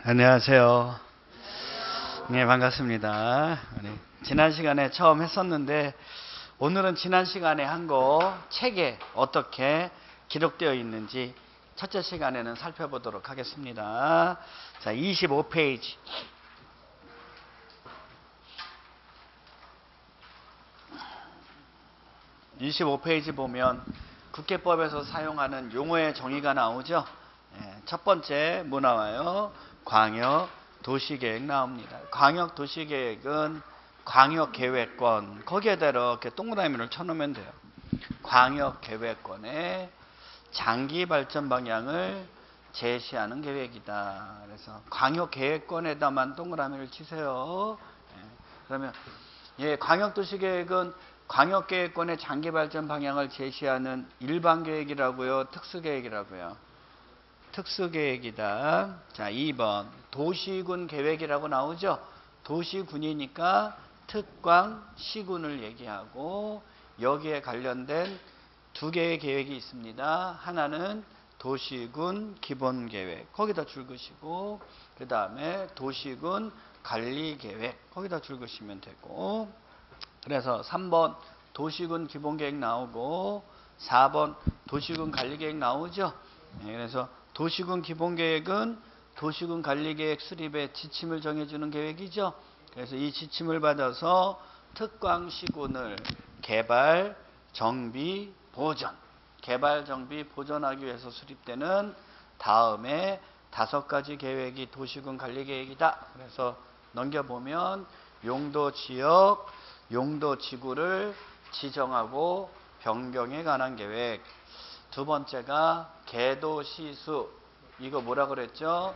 안녕하세요. 네, 반갑습니다. 지난 시간에 처음 했었는데 오늘은 지난 시간에 한 거 책에 어떻게 기록되어 있는지 첫째 시간에는 살펴보도록 하겠습니다. 자, 25페이지. 25페이지 보면 국회법에서 사용하는 용어의 정의가 나오죠. 첫 번째 뭐 나와요? 광역 도시계획 나옵니다. 광역 도시계획은 광역계획권, 거기에다 이렇게 동그라미를 쳐놓으면 돼요. 광역계획권의 장기 발전 방향을 제시하는 계획이다. 그래서 광역계획권에다만 동그라미를 치세요. 그러면 광역도시계획은 광역계획권의 장기 발전 방향을 제시하는 일반계획이라고요, 특수계획이라고요? 특수계획이다. 자, 2번 도시군 계획이라고 나오죠. 도시군이니까 특광, 시군을 얘기하고 여기에 관련된 두 개의 계획이 있습니다. 하나는 도시군 기본계획, 거기다 줄 그시고, 그 다음에 도시군 관리계획, 거기다 줄 그시면 되고, 그래서 3번 도시군 기본계획 나오고 4번 도시군 관리계획 나오죠. 그래서 도시군 기본계획은 도시군 관리계획 수립의 지침을 정해주는 계획이죠. 그래서 이 지침을 받아서 특광시군을 개발, 정비, 보전, 개발, 정비, 보전하기 위해서 수립되는 다음에 5가지 계획이 도시군 관리계획이다. 그래서 넘겨보면 용도지역, 용도지구를 지정하고 변경에 관한 계획. 두 번째가 개도시수, 이거 뭐라 그랬죠?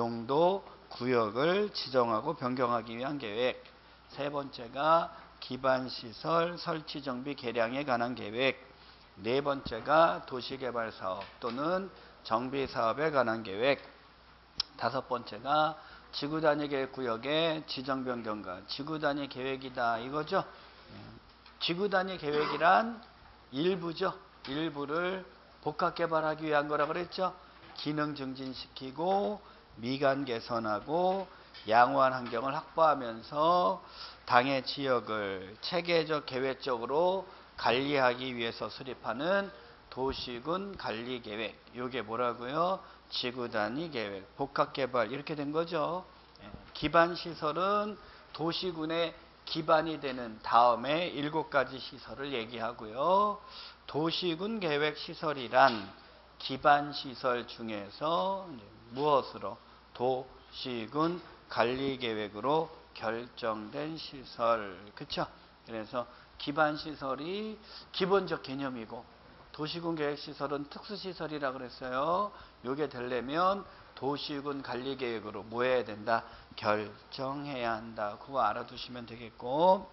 용도구역을 지정하고 변경하기 위한 계획. 세 번째가 기반시설 설치정비 개량에 관한 계획. 네 번째가 도시개발사업 또는 정비사업에 관한 계획. 다섯 번째가 지구단위 계획구역의 지정변경과 지구단위 계획이다, 이거죠. 지구단위 계획이란 일부죠. 일부를 복합개발하기 위한 거라 그랬죠. 기능 증진시키고 미관 개선하고 양호한 환경을 확보하면서 당해 지역을 체계적 계획적으로 관리하기 위해서 수립하는 도시군 관리계획. 이게 뭐라고요? 지구단위 계획, 복합개발, 이렇게 된 거죠. 기반시설은 도시군의 기반이 되는 다음에 7가지 시설을 얘기하고요. 도시군 계획 시설이란 기반시설 중에서 무엇으로? 도시군 관리계획으로 결정된 시설. 그쵸? 그래서 기반시설이 기본적 개념이고 도시군 계획시설은 특수시설이라 그랬어요. 요게 되려면 도시군 관리계획으로 뭐 해야 된다? 결정해야 한다. 그거 알아두시면 되겠고,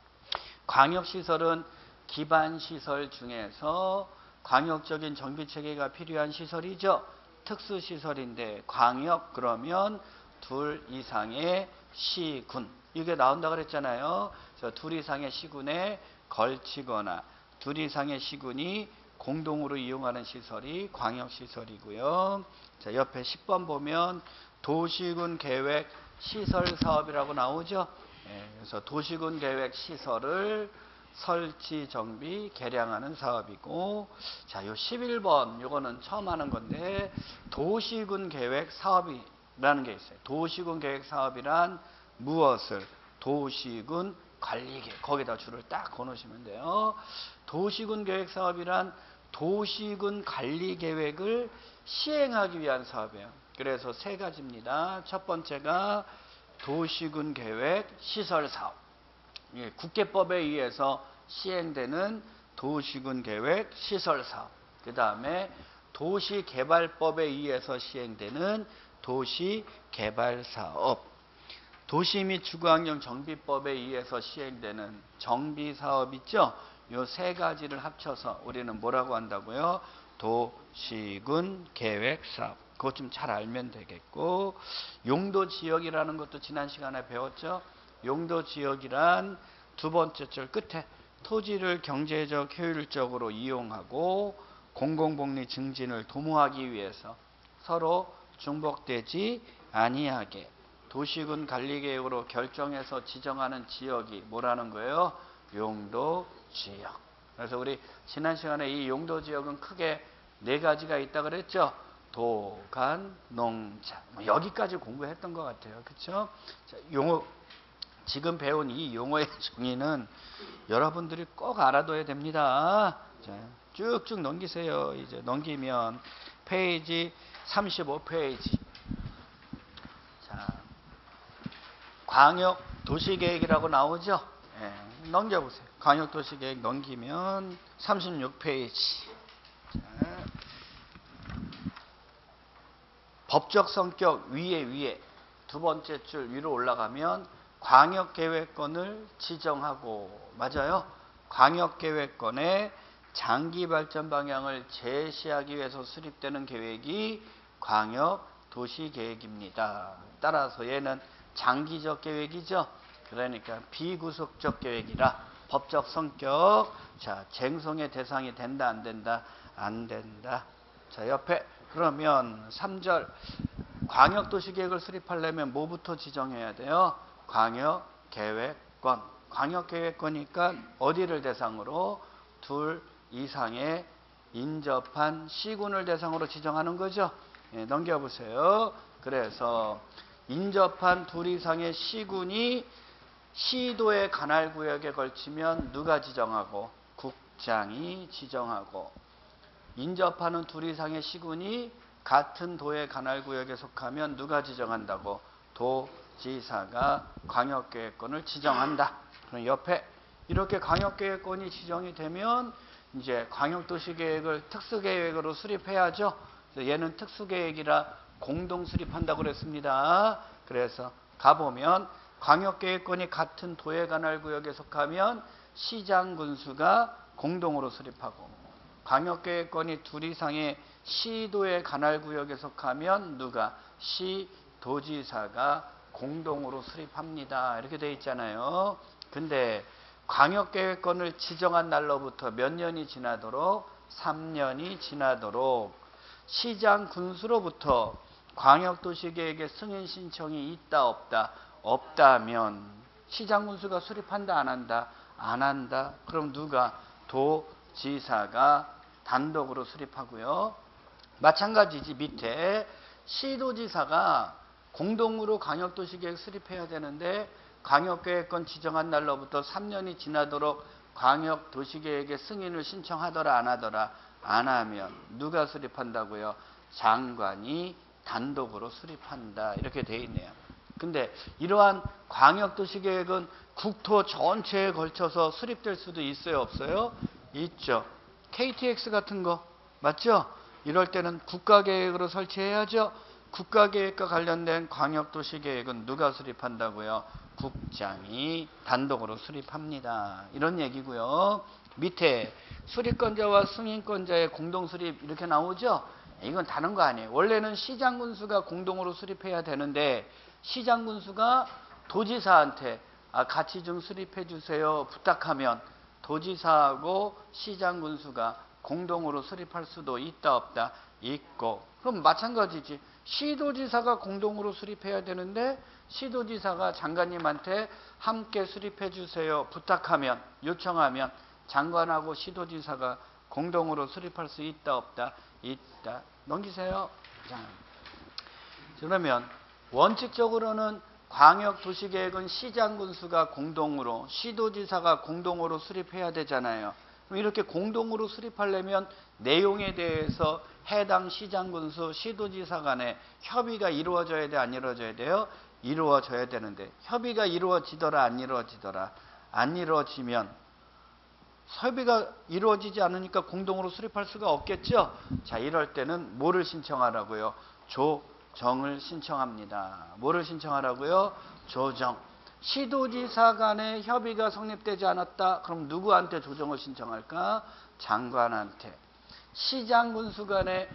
광역시설은 기반시설 중에서 광역적인 정비체계가 필요한 시설이죠. 특수시설인데 광역 그러면 2 이상의 시군, 이게 나온다 그랬잖아요. 그래서 2 이상의 시군에 걸치거나 2 이상의 시군이 공동으로 이용하는 시설이 광역시설이고요. 자, 옆에 10번 보면 도시군 계획 시설 사업이라고 나오죠. 그래서 도시군 계획 시설을 설치, 정비, 개량하는 사업이고, 자, 요 11번, 요거는 처음 하는 건데, 도시군 계획 사업이라는 게 있어요. 도시군 계획 사업이란 무엇을? 도시군 관리계획, 거기다 줄을 딱 거놓으시면 돼요. 도시군 계획 사업이란 도시군 관리계획을 시행하기 위한 사업이에요. 그래서 3가지입니다. 첫 번째가 도시군 계획 시설 사업. 국회법에 의해서 시행되는 도시군 계획 시설 사업. 그 다음에 도시개발법에 의해서 시행되는 도시개발 사업. 도시 및 주거환경 정비법에 의해서 시행되는 정비사업 있죠? 요 3가지를 합쳐서 우리는 뭐라고 한다고요? 도시군 계획사업. 그것 좀 잘 알면 되겠고, 용도지역이라는 것도 지난 시간에 배웠죠? 용도지역이란 2번째 줄 끝에 토지를 경제적 효율적으로 이용하고 공공복리 증진을 도모하기 위해서 서로 중복되지 아니하게 도시군 관리계획으로 결정해서 지정하는 지역이 뭐라는 거예요? 용도지역. 그래서 우리 지난 시간에 이 용도지역은 크게 4가지가 있다 그랬죠? 도간, 농자. 여기까지 공부했던 것 같아요. 그렇죠? 자, 용어, 지금 배운 이 용어의 정의는 여러분들이 꼭 알아둬야 됩니다. 자, 쭉쭉 넘기세요. 이제 넘기면 페이지 35페이지. 자, 광역 도시계획이라고 나오죠? 예, 넘겨보세요. 광역 도시계획 넘기면 36페이지. 자, 법적 성격 위에 두 번째 줄 위로 올라가면 광역계획권을 지정하고, 맞아요? 광역계획권의 장기 발전 방향을 제시하기 위해서 수립되는 계획이 광역도시계획입니다. 따라서 얘는 장기적 계획이죠. 그러니까 비구속적 계획이라 법적 성격. 자, 쟁송의 대상이 된다 안 된다? 안 된다. 자, 옆에 그러면 3절 광역도시계획을 수립하려면 뭐부터 지정해야 돼요? 광역계획권. 광역계획권이니까 어디를 대상으로? 2 이상의 인접한 시군을 대상으로 지정하는 거죠. 예, 넘겨보세요. 그래서 인접한 2 이상의 시군이 시도의 관할구역에 걸치면 누가 지정하고? 국장이 지정하고. 인접하는 2 이상의 시군이 같은 도의 관할구역에 속하면 누가 지정한다고? 도지사가 광역계획권을 지정한다. 그럼 옆에 이렇게 광역계획권이 지정이 되면 이제 광역도시계획을 특수계획으로 수립해야죠. 그래서 얘는 특수계획이라 공동 수립한다고 그랬습니다. 그래서 가보면 광역계획권이 같은 도의 관할구역에 속하면 시장군수가 공동으로 수립하고, 광역계획권이 2 이상의 시도의 관할구역에 속하면 누가? 시도지사가 공동으로 수립합니다. 이렇게 돼 있잖아요. 근데 광역계획권을 지정한 날로부터 몇 년이 지나도록? 3년이 지나도록 시장 군수로부터 광역도시계획의 승인 신청이 있다 없다? 없다면 시장 군수가 수립한다 안 한다? 안 한다. 그럼 누가? 도지사가 단독으로 수립하고요. 마찬가지지. 밑에 시도지사가 공동으로 광역도시계획 수립해야 되는데 광역계획권 지정한 날로부터 3년이 지나도록 광역도시계획의 승인을 신청하더라 안 하더라? 안 하면 누가 수립한다고요? 장관이 단독으로 수립한다. 이렇게 돼 있네요. 근데 이러한 광역도시계획은 국토 전체에 걸쳐서 수립될 수도 있어요 없어요? 있죠. KTX 같은 거 맞죠? 이럴 때는 국가계획으로 설치해야죠. 국가계획과 관련된 광역도시계획은 누가 수립한다고요? 국장이 단독으로 수립합니다. 이런 얘기고요. 밑에 수립권자와 승인권자의 공동수립 이렇게 나오죠? 이건 다른 거 아니에요. 원래는 시장군수가 공동으로 수립해야 되는데 시장군수가 도지사한테 같이 좀 수립해 주세요 부탁하면 도지사하고 시장군수가 공동으로 수립할 수도 있다 없다? 있고. 그럼 마찬가지지. 시도지사가 공동으로 수립해야 되는데 시도지사가 장관님한테 함께 수립해 주세요 부탁하면, 요청하면 장관하고 시도지사가 공동으로 수립할 수 있다 없다? 있다. 넘기세요. 자, 그러면 원칙적으로는 광역도시계획은 시장군수가 공동으로, 시도지사가 공동으로 수립해야 되잖아요. 그럼 이렇게 공동으로 수립하려면 내용에 대해서 해당 시장군수, 시도지사 간에 협의가 이루어져야 돼, 안 이루어져야 돼요? 이루어져야 되는데 협의가 이루어지더라 안 이루어지더라? 안 이루어지면 협의가 이루어지지 않으니까 공동으로 수립할 수가 없겠죠? 자, 이럴 때는 뭐를 신청하라고요? 조정을 신청합니다. 뭐를 신청하라고요? 조정. 시도지사 간의 협의가 성립되지 않았다. 그럼 누구한테 조정을 신청할까? 장관한테. 시장군수 간의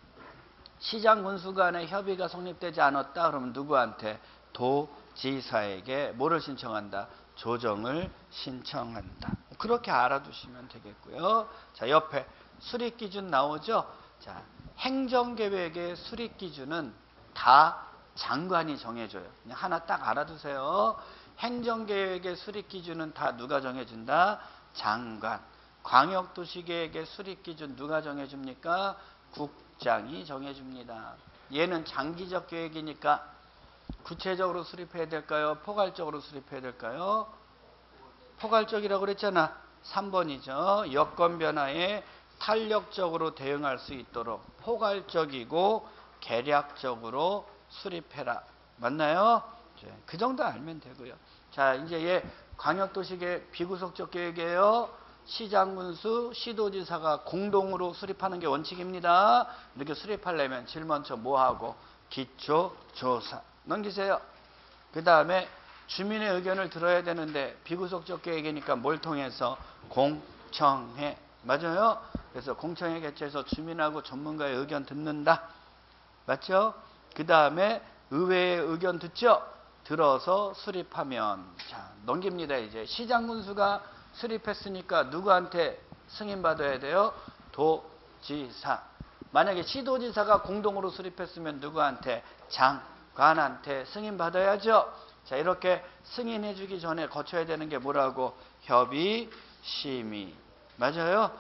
협의가 성립되지 않았다. 그러면 누구한테? 도지사에게 뭐를 신청한다? 조정을 신청한다. 그렇게 알아두시면 되겠고요. 자, 옆에 수립기준 나오죠? 자, 행정계획의 수립기준은 다 장관이 정해줘요. 그냥 하나 딱 알아두세요. 행정계획의 수립기준은 다 누가 정해준다? 장관. 광역도시계획의 수립기준 누가 정해줍니까? 국장이 정해줍니다. 얘는 장기적 계획이니까 구체적으로 수립해야 될까요? 포괄적으로 수립해야 될까요? 포괄적이라고 그랬잖아. 3번이죠. 여건 변화에 탄력적으로 대응할 수 있도록 포괄적이고 계략적으로 수립해라. 맞나요? 그 정도 알면 되고요. 자, 이제 얘 광역도시계획 비구속적 계획이에요. 시장 군수, 시도지사가 공동으로 수립하는 게 원칙입니다. 이렇게 수립하려면 제일 먼저 뭐하고? 기초조사. 넘기세요. 그 다음에 주민의 의견을 들어야 되는데 비구속적 계획이니까 뭘 통해서? 공청회. 맞아요? 그래서 공청회 개최해서 주민하고 전문가의 의견 듣는다. 맞죠? 그 다음에 의회의 의견 듣죠? 들어서 수립하면, 자, 넘깁니다. 이제 시장 군수가 수립했으니까 누구한테 승인받아야 돼요? 도지사. 만약에 시도지사가 공동으로 수립했으면 누구한테? 장관한테 승인받아야죠. 자, 이렇게 승인해 주기 전에 거쳐야 되는 게 뭐라고? 협의, 심의. 맞아요?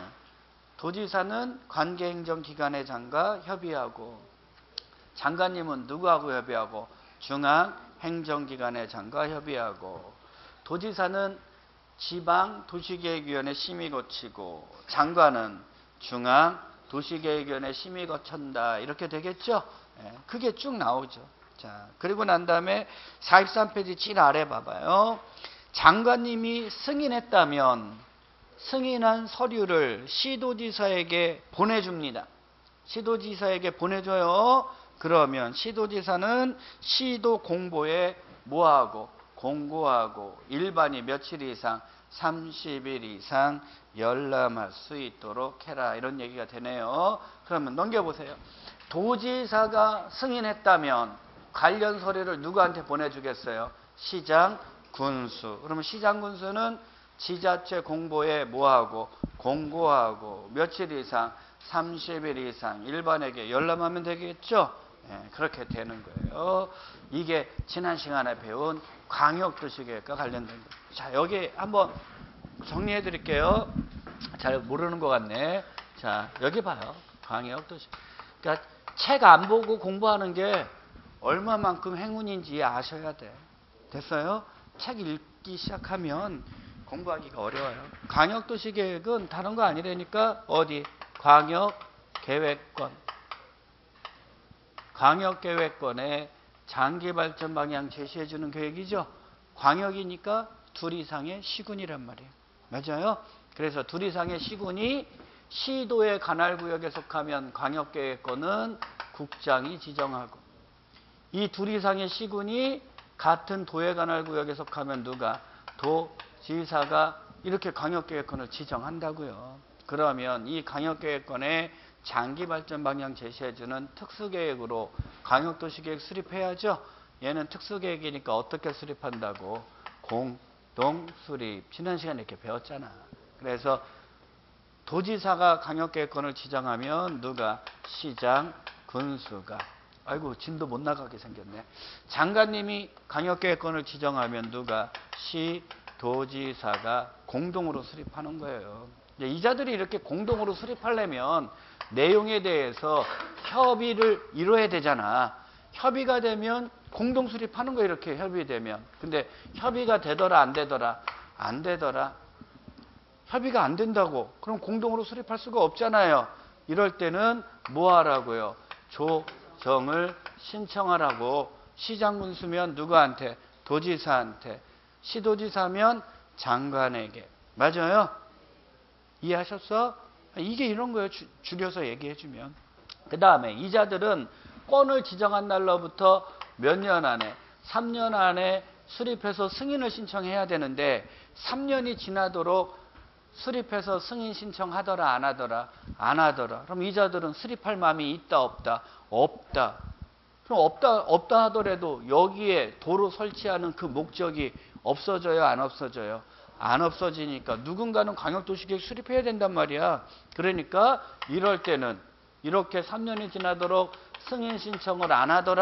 도지사는 관계행정기관의 장과 협의하고, 장관님은 누구하고 협의하고? 중앙행정기관의 장과 협의하고, 도지사는 지방도시계획위원회 심의 거치고, 장관은 중앙도시계획위원회 심의 거친다. 이렇게 되겠죠? 그게 쭉 나오죠. 자, 그리고 난 다음에 43페이지 찐 아래 봐봐요. 장관님이 승인했다면 승인한 서류를 시도지사에게 보내줍니다. 시도지사에게 보내줘요. 그러면 시도지사는 시도 공보에 뭐하고? 공고하고 일반이 며칠 이상? 30일 이상 열람할 수 있도록 해라. 이런 얘기가 되네요. 그러면 넘겨보세요. 도지사가 승인했다면 관련 서류를 누구한테 보내주겠어요? 시장 군수. 그러면 시장 군수는 지자체 공보에 뭐하고? 공고하고 며칠 이상? 30일 이상 일반에게 열람하면 되겠죠? 그렇게 되는 거예요. 이게 지난 시간에 배운 광역도시계획과 관련된 거예요. 자, 여기 한번 정리해 드릴게요. 잘 모르는 것 같네. 자, 여기 봐요. 광역도시. 그러니까 책 안 보고 공부하는 게 얼마만큼 행운인지 아셔야 돼. 됐어요? 책 읽기 시작하면 공부하기가 어려워요. 광역도시계획은 다른 거 아니라니까. 어디? 광역계획권. 광역계획권에 장기발전 방향 제시해주는 계획이죠. 광역이니까 둘 이상의 시군이란 말이에요. 맞아요? 그래서 둘 이상의 시군이 시도의 관할구역에 속하면 광역계획권은 국장이 지정하고, 이 둘 이상의 시군이 같은 도의 관할구역에 속하면 누가? 도지사가 이렇게 광역계획권을 지정한다고요. 그러면 이 광역계획권에 장기발전 방향 제시해주는 특수계획으로 광역도시계획 수립해야죠. 얘는 특수계획이니까 어떻게 수립한다고? 공동수립. 지난 시간에 이렇게 배웠잖아. 그래서 도지사가 광역계획권을 지정하면 누가? 시장 군수가. 아이고, 진도 못 나가게 생겼네. 장관님이 광역계획권을 지정하면 누가? 시도지사가 공동으로 수립하는 거예요. 이자들이 이렇게 공동으로 수립하려면 내용에 대해서 협의를 이뤄야 되잖아. 협의가 되면 공동 수립하는 거예요. 이렇게 협의되면. 근데 협의가 되더라 안 되더라? 안 되더라. 협의가 안 된다고. 그럼 공동으로 수립할 수가 없잖아요. 이럴 때는 뭐 하라고요? 조정을 신청하라고. 시장 군수면 누구한테? 도지사한테. 시도지사면 장관에게. 맞아요? 이해하셨어? 이게 이런 거예요. 줄여서 얘기해주면. 그 다음에 이자들은 건을 지정한 날로부터 몇 년 안에? 3년 안에 수립해서 승인을 신청해야 되는데 3년이 지나도록 수립해서 승인 신청하더라 안 하더라? 안 하더라. 그럼 이자들은 수립할 마음이 있다 없다? 없다. 그럼 없다 하더라도 여기에 도로 설치하는 그 목적이 없어져요 안 없어져요? 안 없어지니까 누군가는 광역도시계획 수립해야 된단 말이야. 그러니까 이럴 때는 이렇게 3년이 지나도록 승인 신청을 안 하더라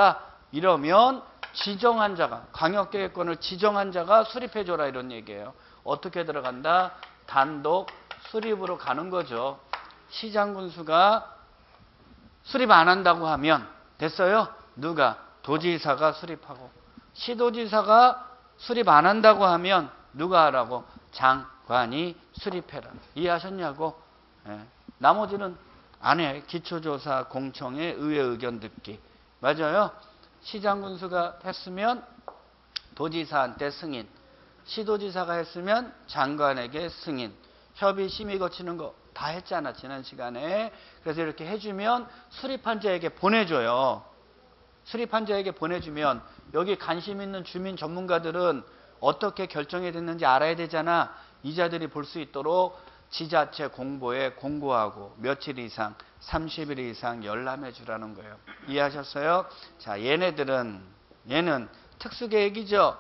이러면 지정한 자가, 광역계획권을 지정한 자가 수립해줘라 이런 얘기예요. 어떻게 들어간다? 단독 수립으로 가는 거죠. 시장군수가 수립 안 한다고 하면 됐어요? 누가? 도지사가 수립하고. 시도지사가 수립 안 한다고 하면 누가 하라고? 장관이 수립해라. 이해하셨냐고? 예. 나머지는 안 해. 기초조사 공청회 의회 의견 듣기. 맞아요? 시장군수가 했으면 도지사한테 승인. 시도지사가 했으면 장관에게 승인. 협의 심의 거치는 거 다 했잖아 지난 시간에. 그래서 이렇게 해주면 수립한 자에게 보내줘요. 수립한 자에게 보내주면 여기 관심 있는 주민 전문가들은 어떻게 결정이 됐는지 알아야 되잖아. 이자들이 볼 수 있도록 지자체 공보에 공고하고 며칠 이상 30일 이상 열람해 주라는 거예요. 이해하셨어요? 자, 얘는 특수계획이죠.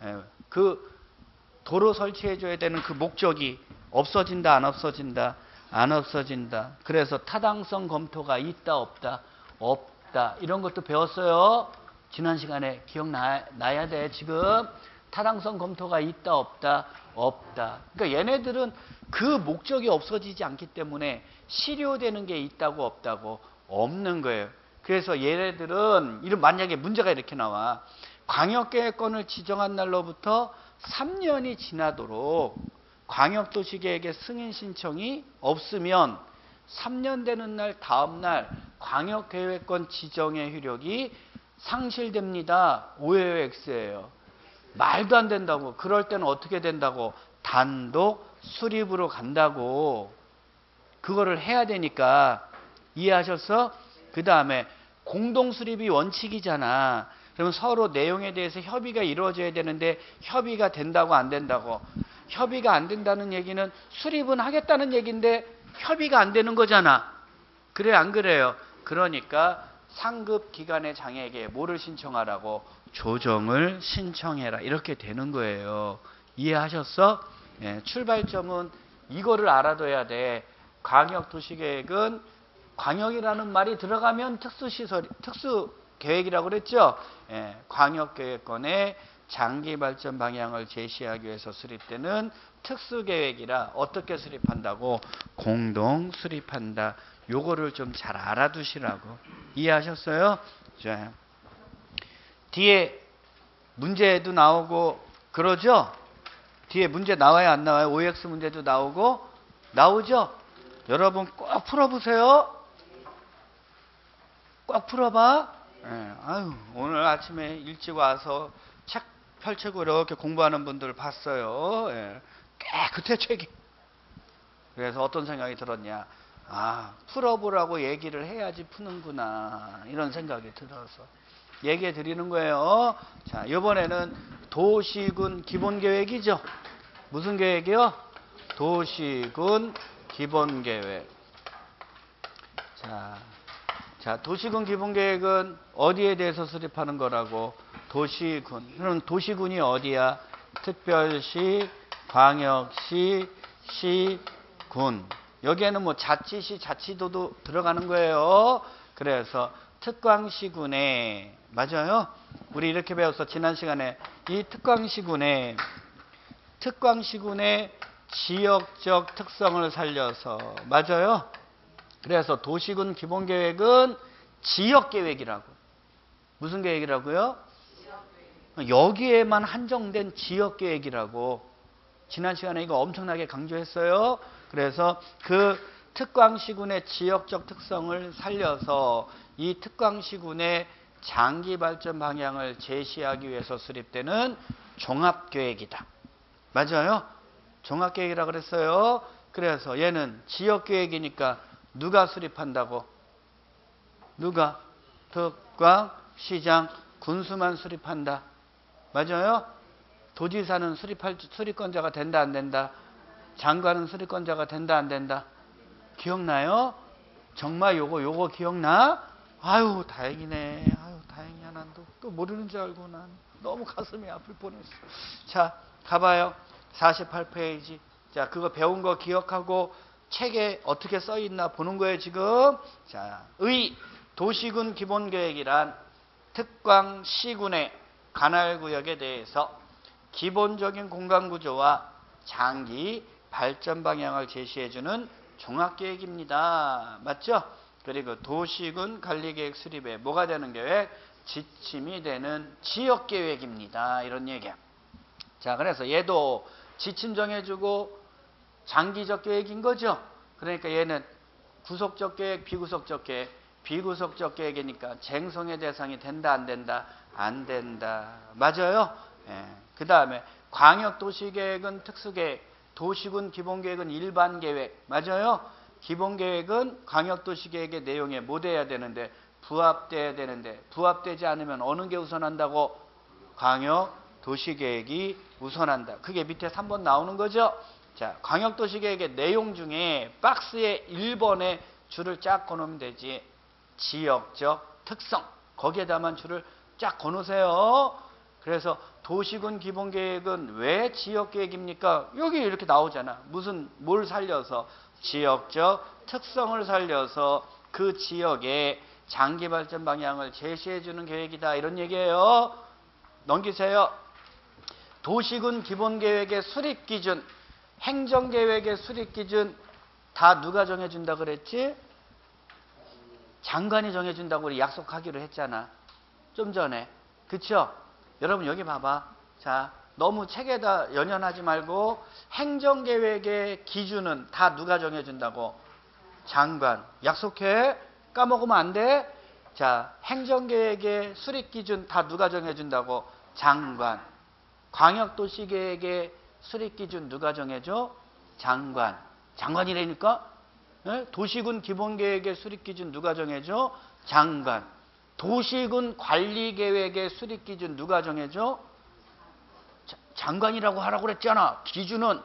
그 도로 설치해 줘야 되는 그 목적이 없어진다 안 없어진다? 안 없어진다. 그래서 타당성 검토가 있다 없다? 없다. 이런 것도 배웠어요. 지난 시간에 기억나야 돼. 지금 타당성 검토가 있다 없다? 없다. 그러니까 얘네들은 그 목적이 없어지지 않기 때문에 실효되는 게 있다고 없다고? 없는 거예요. 그래서 얘네들은 만약에 문제가 이렇게 나와. 광역계획권을 지정한 날로부터 3년이 지나도록 광역도시계획의 승인 신청이 없으면 3년 되는 날 다음 날 광역계획권 지정의 효력이 상실됩니다. 오해요 X예요. 말도 안 된다고. 그럴 때는 어떻게 된다고? 단독 수립으로 간다고. 그거를 해야 되니까. 이해하셨어? 그 다음에 공동수립이 원칙이잖아. 그러면 서로 내용에 대해서 협의가 이루어져야 되는데 협의가 된다고 안 된다고? 협의가 안 된다는 얘기는 수립은 하겠다는 얘기인데 협의가 안 되는 거잖아. 그래 안 그래요? 그러니까 상급 기관의 장에게 뭐를 신청하라고? 조정을 신청해라. 이렇게 되는 거예요. 이해하셨어? 네, 출발점은 이거를 알아둬야 돼. 광역도시계획은 광역이라는 말이 들어가면 특수계획이라고 그랬죠? 예, 광역계획권의 장기발전 방향을 제시하기 위해서 수립되는 특수계획이라 어떻게 수립한다고? 공동 수립한다. 요거를 좀 잘 알아두시라고. 이해하셨어요? 자, 뒤에 문제도 나오고 그러죠? 뒤에 문제 나와요 안 나와요? OX 문제도 나오고 나오죠? 여러분 꼭 풀어보세요. 꼭 풀어봐. 네, 아유, 오늘 아침에 일찍 와서 책 펼치고 이렇게 공부하는 분들 봤어요. 네, 깨끗해 책이. 그래서 어떤 생각이 들었냐? 아, 풀어보라고 얘기를 해야지 푸는구나. 이런 생각이 들어서 얘기해 드리는 거예요. 자, 이번에는 도시군 기본계획이죠. 무슨 계획이요? 도시군 기본계획. 자, 도시군 기본계획은 어디에 대해서 수립하는 거라고? 도시군. 그럼 도시군이 어디야? 특별시, 광역시, 시군. 여기에는 뭐 자치시, 자치도도 들어가는 거예요. 그래서 특광시군에, 맞아요? 우리 이렇게 배웠어. 지난 시간에 이 특광시군의 지역적 특성을 살려서, 맞아요? 그래서 도시군 기본계획은 지역계획이라고. 무슨 계획이라고요? 여기에만 한정된 지역계획이라고. 지난 시간에 이거 엄청나게 강조했어요. 그래서 그 특광시군의 지역적 특성을 살려서 이 특광시군의 장기발전 방향을 제시하기 위해서 수립되는 종합계획이다. 맞아요? 종합계획이라고 그랬어요. 그래서 얘는 지역계획이니까 누가 수립한다고? 누가? 특광, 시장, 군수만 수립한다. 맞아요? 도지사는 수립권자가 된다 안 된다? 장관은 수립권자가 된다 안 된다? 기억나요? 정말 요거 기억나? 아유 다행이네. 아유 다행이야. 난 또 모르는 줄 알고 난 너무 가슴이 아플 뻔했어. 자 가봐요. 48페이지. 자 그거 배운 거 기억하고 책에 어떻게 써 있나 보는 거예요 지금. 자, 도시군 기본계획이란 특광 시군의 관할구역에 대해서 기본적인 공간구조와 장기 발전 방향을 제시해주는 종합계획입니다. 맞죠? 그리고 도시군 관리계획 수립에 뭐가 되는 계획? 지침이 되는 지역계획입니다. 이런 얘기야. 자, 그래서 얘도 지침 정해주고 장기적 계획인 거죠. 그러니까 얘는 구속적 계획, 비구속적 계획. 비구속적 계획이니까 쟁송의 대상이 된다, 안 된다? 안 된다. 맞아요? 예. 그 다음에 광역도시계획은 특수계획, 도시군 기본계획은 일반계획. 맞아요? 기본계획은 광역도시계획의 내용에 뭐 돼야 되는데? 부합돼야 되는데, 부합되지 않으면 어느 게 우선한다고? 광역도시계획이 우선한다. 그게 밑에 3번 나오는 거죠? 자, 광역도시계획의 내용 중에 박스에 1번에 줄을 쫙 꺼놓으면 되지. 지역적 특성. 거기에다만 줄을 쫙 꺼놓으세요. 그래서 도시군 기본계획은 왜 지역계획입니까? 여기 이렇게 나오잖아. 뭘 살려서? 지역적 특성을 살려서 그 지역의 장기발전 방향을 제시해주는 계획이다. 이런 얘기예요. 넘기세요. 도시군 기본계획의 수립기준, 행정계획의 수립기준 다 누가 정해준다 그랬지? 장관이 정해준다고 우리 약속하기로 했잖아. 좀 전에. 그쵸? 여러분 여기 봐봐. 자, 너무 책에다 연연하지 말고 행정계획의 기준은 다 누가 정해준다고? 장관. 약속해. 까먹으면 안 돼. 자, 행정계획의 수립기준 다 누가 정해준다고? 장관. 광역도시계획의 수립기준 누가 정해줘? 장관. 장관이라니까? 네? 도시군 기본계획의 수립기준 누가 정해줘? 장관. 도시군 관리계획의 수립기준 누가 정해줘? 장관이라고 하라고 그랬잖아. 기준은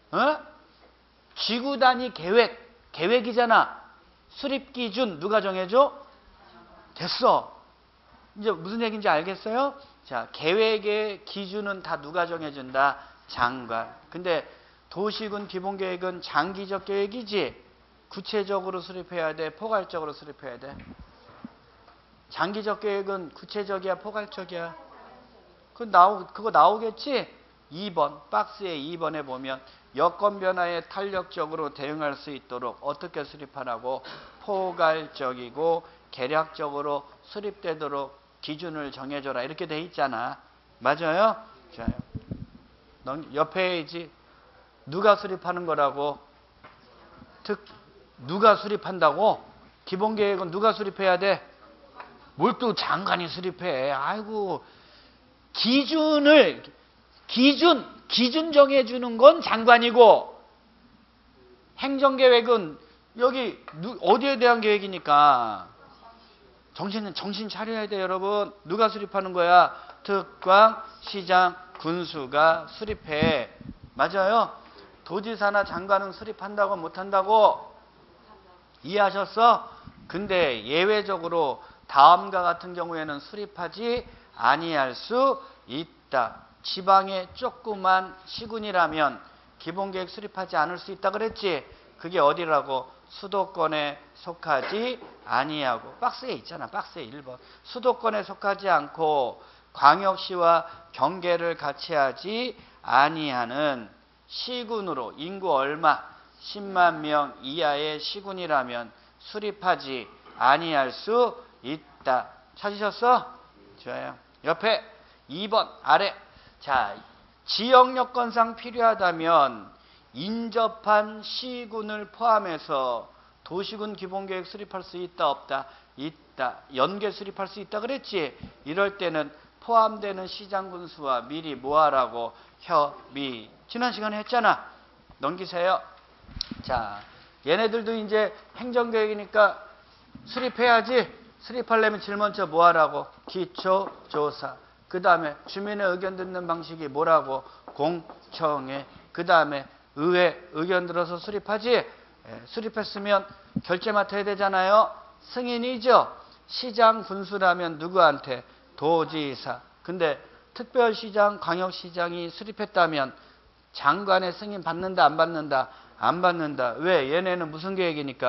지구단위 계획이잖아. 수립기준 누가 정해줘? 됐어. 이제 무슨 얘기인지 알겠어요? 자, 계획의 기준은 다 누가 정해준다? 장관. 근데 도시군 기본계획은 장기적 계획이지? 구체적으로 수립해야 돼? 포괄적으로 수립해야 돼? 장기적 계획은 구체적이야? 포괄적이야? 그거 나오겠지? 2번, 박스에 2번에 보면 여건 변화에 탄력적으로 대응할 수 있도록 어떻게 수립하라고? 포괄적이고 계략적으로 수립되도록 기준을 정해줘라. 이렇게 돼 있잖아. 맞아요? 자, 옆에 있지. 누가 수립하는 거라고? 누가 수립한다고? 기본계획은 누가 수립해야 돼? 뭘 또 장관이 수립해? 아이고, 기준 정해주는 건 장관이고, 행정계획은 여기 어디에 대한 계획이니까 정신 차려야 돼, 여러분. 누가 수립하는 거야? 특광, 시장, 군수가 수립해. 맞아요? 도지사나 장관은 수립한다고 못한다고? 이해하셨어? 근데 예외적으로 다음과 같은 경우에는 수립하지 아니할 수 있다. 지방의 조그만 시군이라면 기본계획 수립하지 않을 수 있다 그랬지? 그게 어디라고? 수도권에 속하지 아니하고. 박스에 있잖아. 박스에 1번. 수도권에 속하지 않고 광역시와 경계를 같이 하지 아니하는 시군으로 인구 얼마? 10만 명 이하의 시군이라면 수립하지 아니할 수 있다. 찾으셨어? 좋아요. 옆에 2번 아래. 자, 지역 여건상 필요하다면 인접한 시군을 포함해서 도시군 기본계획 수립할 수 있다 없다? 있다. 연계 수립할 수 있다 그랬지? 이럴 때는 포함되는 시장군수와 미리 뭐하라고? 협의. 지난 시간에 했잖아. 넘기세요. 자, 얘네들도 이제 행정계획이니까 수립해야지. 수립하려면 제일 먼저 뭐하라고? 기초조사. 그 다음에 주민의 의견 듣는 방식이 뭐라고? 공청회. 그 다음에 의회 의견 들어서 수립하지. 예, 수립했으면 결제 맡아야 되잖아요. 승인이죠. 시장 군수라면 누구한테? 도지사. 근데 특별시장 광역시장이 수립했다면 장관의 승인 받는다 안 받는다? 안 받는다. 왜? 얘네는 무슨 계획이니까?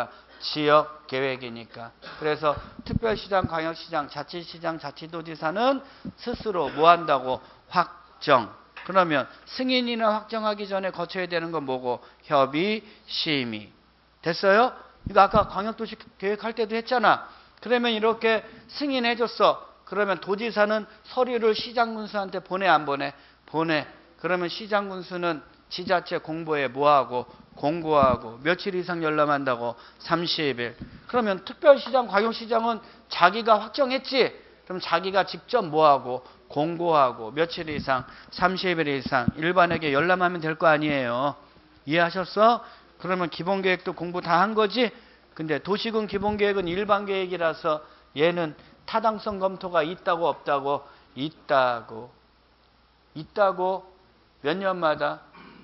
지역 계획이니까. 그래서 특별시장, 광역시장, 자치시장, 자치도지사는 스스로 뭐 한다고? 확정. 그러면 승인이나 확정하기 전에 거쳐야 되는 건 뭐고? 협의, 심의. 됐어요? 이거 아까 광역도시 계획할 때도 했잖아. 그러면 이렇게 승인해줬어. 그러면 도지사는 서류를 시장군수한테 보내, 안 보내? 보내. 그러면 시장군수는 지자체 공보에 뭐하고? 공고하고. 며칠 이상 열람한다고? 30일. 그러면 특별시장, 광역시장은 자기가 확정했지? 그럼 자기가 직접 뭐하고? 공고하고. 며칠 이상? 30일 이상. 일반에게 열람하면 될 거 아니에요. 이해하셨어? 그러면 기본계획도 공부 다 한 거지? 근데 도시군 기본계획은 일반계획이라서 얘는 타당성 검토가 있다고 없다고? 있다고. 있다고? 몇 년마다?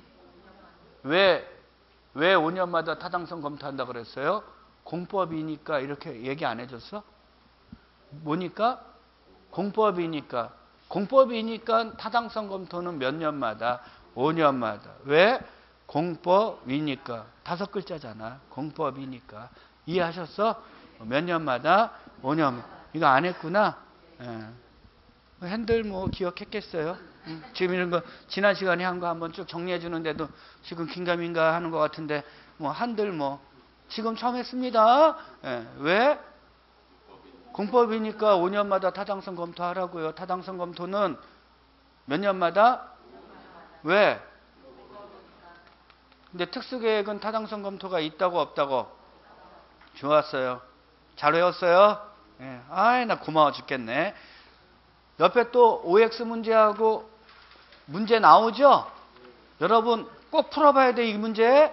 왜 5년마다 타당성 검토한다 그랬어요? 공법이니까. 이렇게 얘기 안 해줬어? 뭐니까? 공법이니까. 공법이니까 타당성 검토는 몇 년마다? 5년마다. 왜? 공법이니까. 5글자잖아. 공법이니까. 이해하셨어? 몇 년마다? 5년. 이거 안 했구나? 예. 핸들 뭐 기억했겠어요? 지금 이런 거 지난 시간에 한 거 한번 쭉 정리해 주는데도 지금 긴가민가 하는 것 같은데 뭐 한들 뭐 지금 처음 했습니다. 예. 왜? 공법이니까 5년마다 타당성 검토하라고요. 타당성 검토는 몇 년마다? 왜? 근데 특수계획은 타당성 검토가 있다고 없다고? 좋았어요. 잘 외웠어요? 예. 아이 나 고마워 죽겠네. 옆에 또 OX 문제하고 문제 나오죠? 여러분 꼭 풀어봐야 돼. 이 문제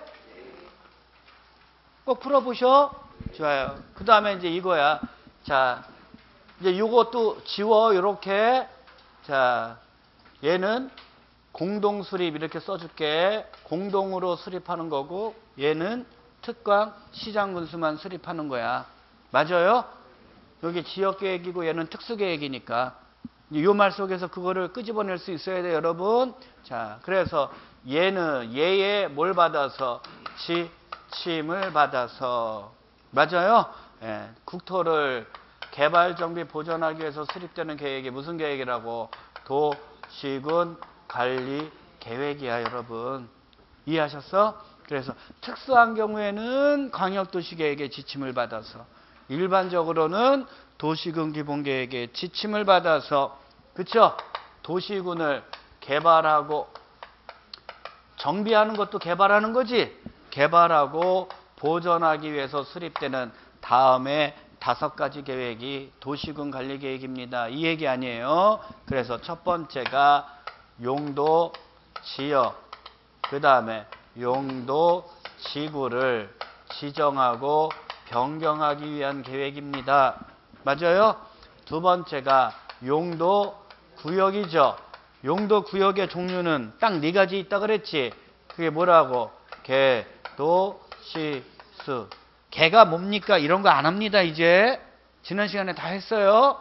꼭 풀어보셔. 좋아요. 그 다음에 이제 이거야. 자, 이제 요것도 지워. 요렇게. 자, 얘는 공동 수립 이렇게 써줄게. 공동으로 수립하는 거고 얘는 특광 시장군수만 수립하는 거야. 맞아요? 여기 지역계획이고 얘는 특수계획이니까. 이 말 속에서 그거를 끄집어낼 수 있어야 돼요, 여러분. 자, 그래서 얘는 얘의 뭘 받아서? 지침을 받아서. 맞아요? 예, 국토를 개발 정비 보존하기 위해서 수립되는 계획이 무슨 계획이라고? 도시군 관리 계획이야, 여러분. 이해하셨어? 그래서 특수한 경우에는 광역도시계획의 지침을 받아서, 일반적으로는 도시군 기본계획의 지침을 받아서, 그쵸? 도시군을 개발하고 정비하는 것도 개발하는 거지. 개발하고 보존하기 위해서 수립되는 다음에 5가지 계획이 도시군 관리 계획입니다. 이 얘기 아니에요. 그래서 첫 번째가 용도 지역, 그 다음에 용도 지구를 지정하고 변경하기 위한 계획입니다. 맞아요? 두 번째가 용도 구역이죠. 용도 구역의 종류는 딱 4가지 있다 그랬지. 그게 뭐라고? 개, 도, 시, 수. 개가 뭡니까? 이런 거 안 합니다. 이제 지난 시간에 다 했어요.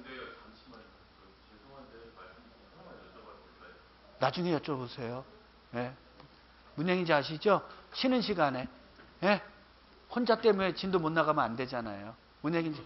나중에 여쭤보세요. 예. 무슨 얘기인지 아시죠? 쉬는 시간에. 예? 혼자 때문에 진도 못 나가면 안 되잖아요. 무슨 얘기인지.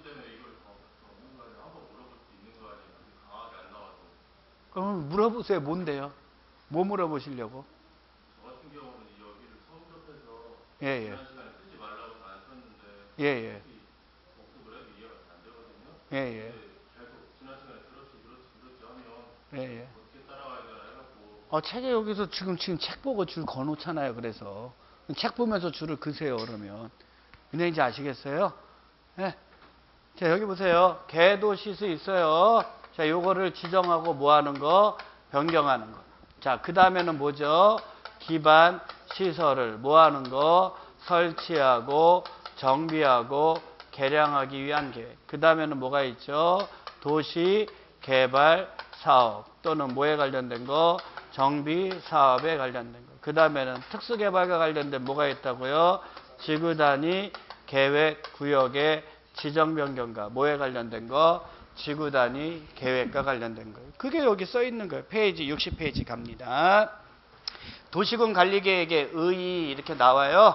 그럼 물어보세요. 뭔데요? 뭐 물어보시려고? 저 같은 경우는 여기를 처음 접해서 예, 지난 예. 시간에 쓰지 말라고 다 안 썼는데 예, 예. 목숨을 해도 이해가 잘 안 되거든요. 예, 예. 계속 지난 시간에 그렇지 하면 예, 예. 어떻게 따라가야 되나 해갖고 책에 여기서 지금 책 보고 줄 거놓잖아요. 그래서 책 보면서 줄을 그세요. 그러면 근데 이제 아시겠어요? 예. 자, 여기 보세요. 개도 시수 있어요. 자, 요거를 지정하고 뭐 하는 거? 변경하는 거. 자, 그 다음에는 뭐죠? 기반 시설을 뭐 하는 거? 설치하고 정비하고 개량하기 위한 계획. 그 다음에는 뭐가 있죠? 도시 개발 사업 또는 뭐에 관련된 거? 정비 사업에 관련된 거. 그 다음에는 특수개발과 관련된 뭐가 있다고요? 지구 단위 계획 구역의 지정 변경과 뭐에 관련된 거? 지구 단위 계획과 관련된 거예요. 그게 여기 써 있는 거예요. 페이지 60페이지 갑니다. 도시군 관리 계획의 의의 이렇게 나와요.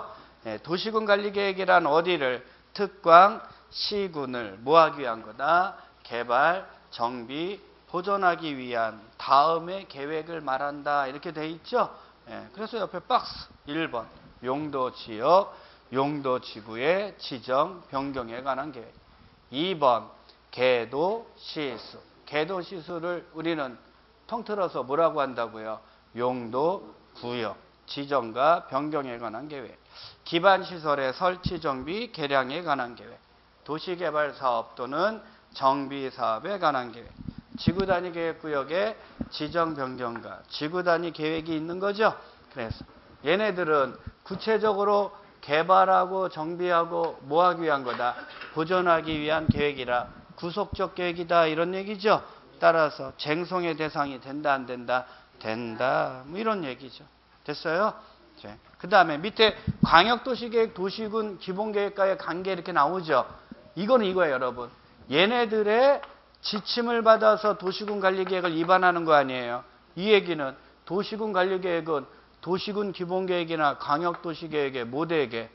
도시군 관리 계획이란 어디를 특광 시군을 뭐 하기 위한 거다? 개발, 정비, 보존하기 위한 다음의 계획을 말한다. 이렇게 돼 있죠? 그래서 옆에 박스 1번 용도 지역, 용도 지구의 지정, 변경에 관한 계획. 2번 계도 시수. 계도 시수를 우리는 통틀어서 뭐라고 한다고요? 용도, 구역, 지정과 변경에 관한 계획. 기반시설의 설치, 정비, 개량에 관한 계획. 도시개발사업 또는 정비사업에 관한 계획. 지구단위 계획구역의 지정 변경과 지구단위 계획이 있는 거죠. 그래서 얘네들은 구체적으로 개발하고 정비하고 뭐 하기 위한 거다? 보존하기 위한 계획이라 구속적 계획이다 이런 얘기죠. 따라서 쟁송의 대상이 된다 안 된다? 된다. 뭐 이런 얘기죠. 됐어요? 그 다음에 밑에 광역도시계획, 도시군 기본계획과의 관계 이렇게 나오죠. 이거는 이거예요, 여러분. 얘네들의 지침을 받아서 도시군 관리계획을 위반하는 거 아니에요. 이 얘기는 도시군 관리계획은 도시군 기본계획이나 광역도시계획에 뭐 되게?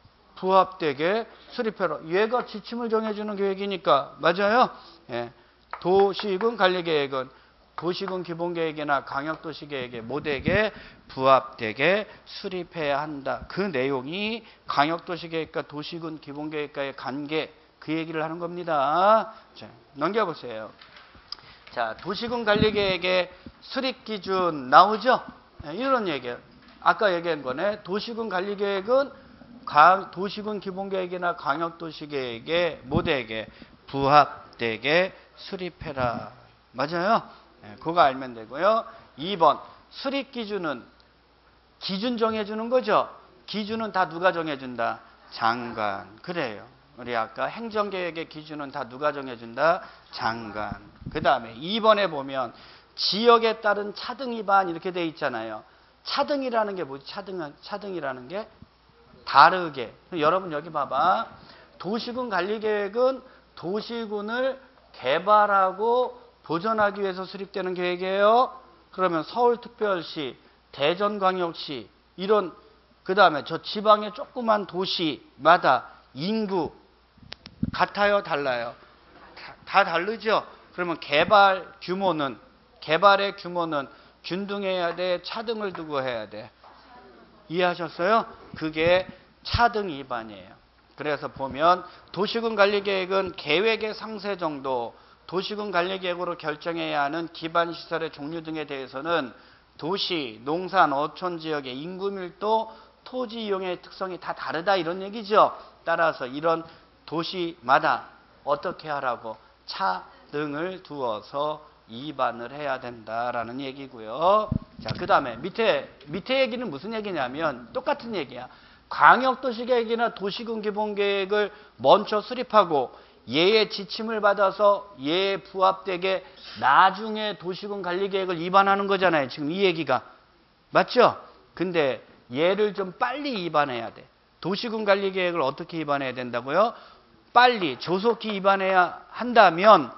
부합되게 수립해라. 얘가 지침을 정해주는 계획이니까. 맞아요? 도시군 관리계획은 도시군 기본계획이나 광역도시계획에 뭐 되게? 부합되게 수립해야 한다. 그 내용이 광역도시계획과 도시군 기본계획과의 관계, 그 얘기를 하는 겁니다. 자, 넘겨보세요. 자, 도시군 관리계획의 수립 기준 나오죠? 이런 얘기예요. 아까 얘기한 거네. 도시군 관리계획은 도시군 기본계획이나 광역도시계획에 뭐 되게? 부합되게 수립해라. 맞아요? 그거 알면 되고요. 2번 수립 기준은 기준 정해주는 거죠. 기준은 다 누가 정해준다? 장관. 그래요. 우리 아까 행정계획의 기준은 다 누가 정해준다? 장관. 그 다음에 2번에 보면 지역에 따른 차등 위반 이렇게 돼 있잖아요. 차등이라는 게 뭐지? 차등이라는 게 다르게. 여러분 여기 봐봐. 도시군 관리계획은 도시군을 개발하고 보존하기 위해서 수립되는 계획이에요. 그러면 서울특별시, 대전광역시 이런 그 다음에 저 지방의 조그만 도시마다 인구 같아요? 달라요? 다 다르죠? 그러면 개발의 규모는 균등해야 돼? 차등을 두고 해야 돼? 이해하셨어요? 그게 차등 위반이에요. 그래서 보면 도시군 관리계획은 계획의 상세 정도, 도시군 관리계획으로 결정해야 하는 기반시설의 종류 등에 대해서는 도시, 농산, 어촌 지역의 인구 밀도, 토지 이용의 특성이 다 다르다 이런 얘기죠. 따라서 이런 도시마다 어떻게 하라고? 차등을 두어서 위반을 해야 된다라는 얘기고요. 자, 그 다음에 밑에 얘기는 무슨 얘기냐면 똑같은 얘기야. 광역도시계획이나 도시군 기본계획을 먼저 수립하고 얘의 지침을 받아서 얘에 부합되게 나중에 도시군 관리계획을 위반하는 거잖아요. 지금 이 얘기가. 맞죠? 근데 얘를 좀 빨리 위반해야 돼. 도시군 관리계획을 어떻게 위반해야 된다고요? 빨리 조속히 위반해야 한다면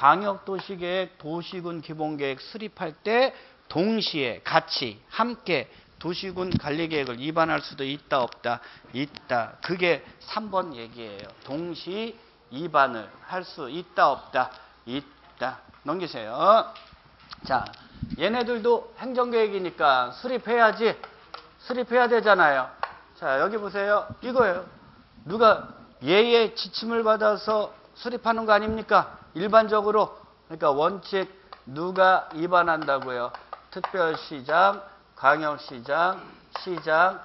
광역도시계획, 도시군 기본계획 수립할 때 동시에 같이 함께 도시군 관리계획을 위반할 수도 있다 없다? 있다. 그게 3번 얘기예요. 동시 위반을 할 수 있다 없다? 있다. 넘기세요. 자, 얘네들도 행정계획이니까 수립해야지. 수립해야 되잖아요. 자, 여기 보세요. 이거예요. 누가 얘의 지침을 받아서 수립하는 거 아닙니까? 일반적으로. 그러니까 원칙 누가 위반한다고요? 특별시장, 광역시장, 시장,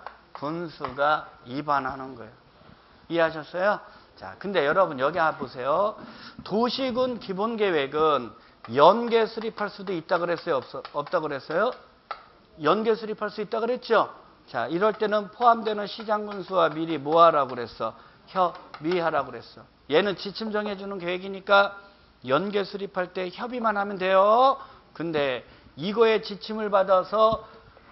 군수가 위반하는 거예요. 이해하셨어요? 자, 근데 여러분 여기 보세요. 도시군 기본계획은 연계 수립할 수도 있다 그랬어요? 없다 그랬어요? 연계 수립할 수 있다 그랬죠? 자, 이럴 때는 포함되는 시장 군수와 미리 뭐 하라고 그랬어? 협의하라고 그랬어. 얘는 지침 정해주는 계획이니까 연계 수립할 때 협의만 하면 돼요. 근데 이거의 지침을 받아서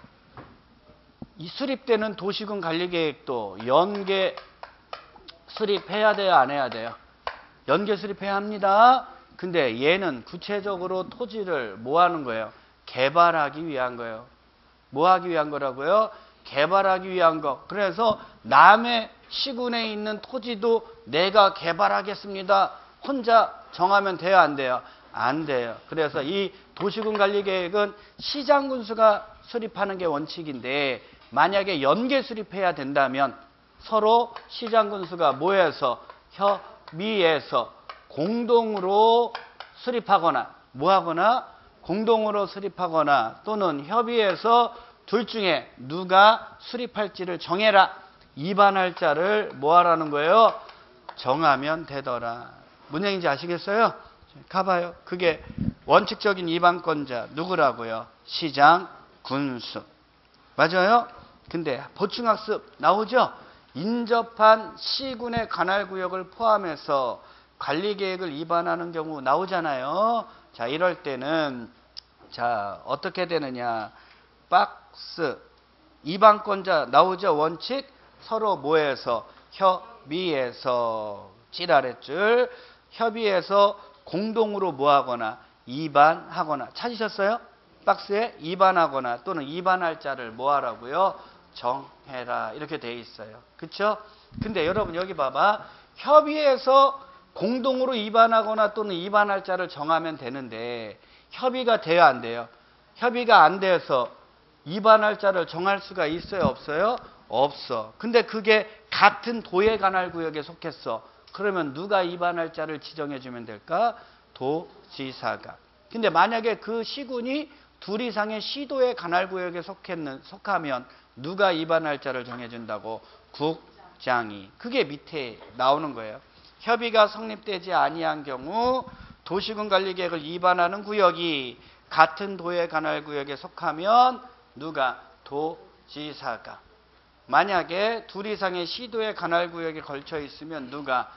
이 수립되는 도시군 관리계획도 연계 수립해야 돼요? 안 해야 돼요? 연계 수립해야 합니다. 근데 얘는 구체적으로 토지를 뭐 하는 거예요? 개발하기 위한 거예요. 뭐 하기 위한 거라고요? 개발하기 위한 거. 그래서 남의 시군에 있는 토지도 내가 개발하겠습니다. 혼자 정하면 돼요, 안 돼요? 안 돼요. 그래서 이 도시군 관리 계획은 시장 군수가 수립하는 게 원칙인데 만약에 연계 수립해야 된다면 서로 시장 군수가 모여서 협의해서 공동으로 수립하거나 뭐하거나 공동으로 수립하거나 또는 협의해서 둘 중에 누가 수립할지를 정해라. 입안할 자를 뭐하라는 거예요? 정하면 되더라. 뭔 얘기인지 아시겠어요? 가봐요. 그게 원칙적인 입안권자 누구라고요? 시장, 군수. 맞아요? 근데 보충학습 나오죠? 인접한 시군의 관할구역을 포함해서 관리계획을 입안하는 경우 나오잖아요. 자, 이럴 때는 자 어떻게 되느냐? 박스 입안권자 나오죠? 원칙 서로 모여서 협의해서 찌라랬줄 협의해서 공동으로 뭐하거나 입안하거나 찾으셨어요? 박스에 입안하거나 또는 입안할 자를 뭐하라고요? 정해라 이렇게 돼 있어요. 그렇죠? 근데 여러분 여기 봐봐. 협의해서 공동으로 입안하거나 또는 입안할 자를 정하면 되는데 협의가 돼요 안 돼요? 협의가 안 돼서 입안할 자를 정할 수가 있어요 없어요? 없어. 근데 그게 같은 도에 관할 구역에 속했어. 그러면 누가 입안할 자를 지정해 주면 될까? 도지사가. 근데 만약에 그 시군이 둘 이상의 시도의 관할 구역에 속하면 누가 입안할 자를 정해 준다고? 국장이. 그게 밑에 나오는 거예요. 협의가 성립되지 아니한 경우 도시군 관리계획을 입안하는 구역이 같은 도의 관할 구역에 속하면 누가? 도지사가. 만약에 둘 이상의 시도의 관할 구역에 걸쳐 있으면 누가?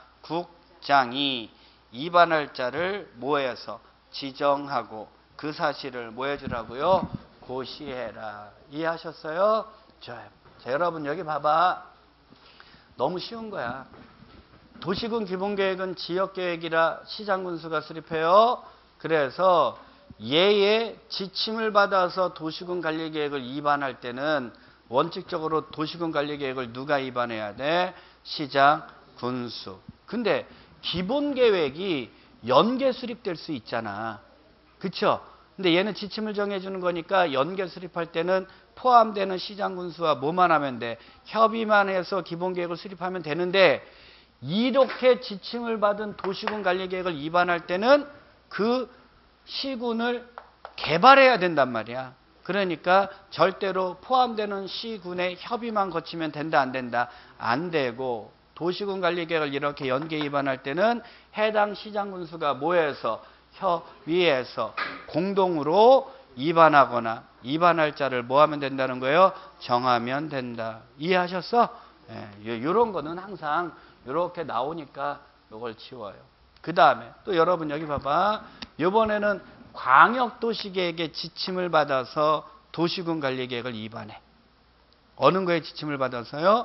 국장이 입안할 자를 모여서 지정하고 그 사실을 뭐 해주라고요? 고시해라. 이해하셨어요? 자, 여러분 여기 봐봐. 너무 쉬운 거야. 도시군 기본계획은 지역계획이라 시장군수가 수립해요. 그래서 얘의 지침을 받아서 도시군 관리계획을 입안할 때는 원칙적으로 도시군 관리계획을 누가 입안해야 돼? 시장, 군수. 근데 기본계획이 연계 수립될 수 있잖아. 그쵸? 근데 얘는 지침을 정해주는 거니까 연계 수립할 때는 포함되는 시장, 군수와 뭐만 하면 돼? 협의만 해서 기본계획을 수립하면 되는데 이렇게 지침을 받은 도시군 관리계획을 입안할 때는 그 시군을 개발해야 된단 말이야. 그러니까 절대로 포함되는 시군의 협의만 거치면 된다 안 된다? 안 되고 도시군 관리계획을 이렇게 연계 입안할 때는 해당 시장 군수가 모여서 협의해서 공동으로 입안하거나 입안할 자를 뭐 하면 된다는 거예요? 정하면 된다. 이해하셨어? 이런 거는 항상 이렇게 나오니까 이걸 치워요. 그 다음에 또 여러분 여기 봐봐. 이번에는 광역도시계획의 지침을 받아서 도시군 관리계획을 입안해. 어느 거에 지침을 받아서요?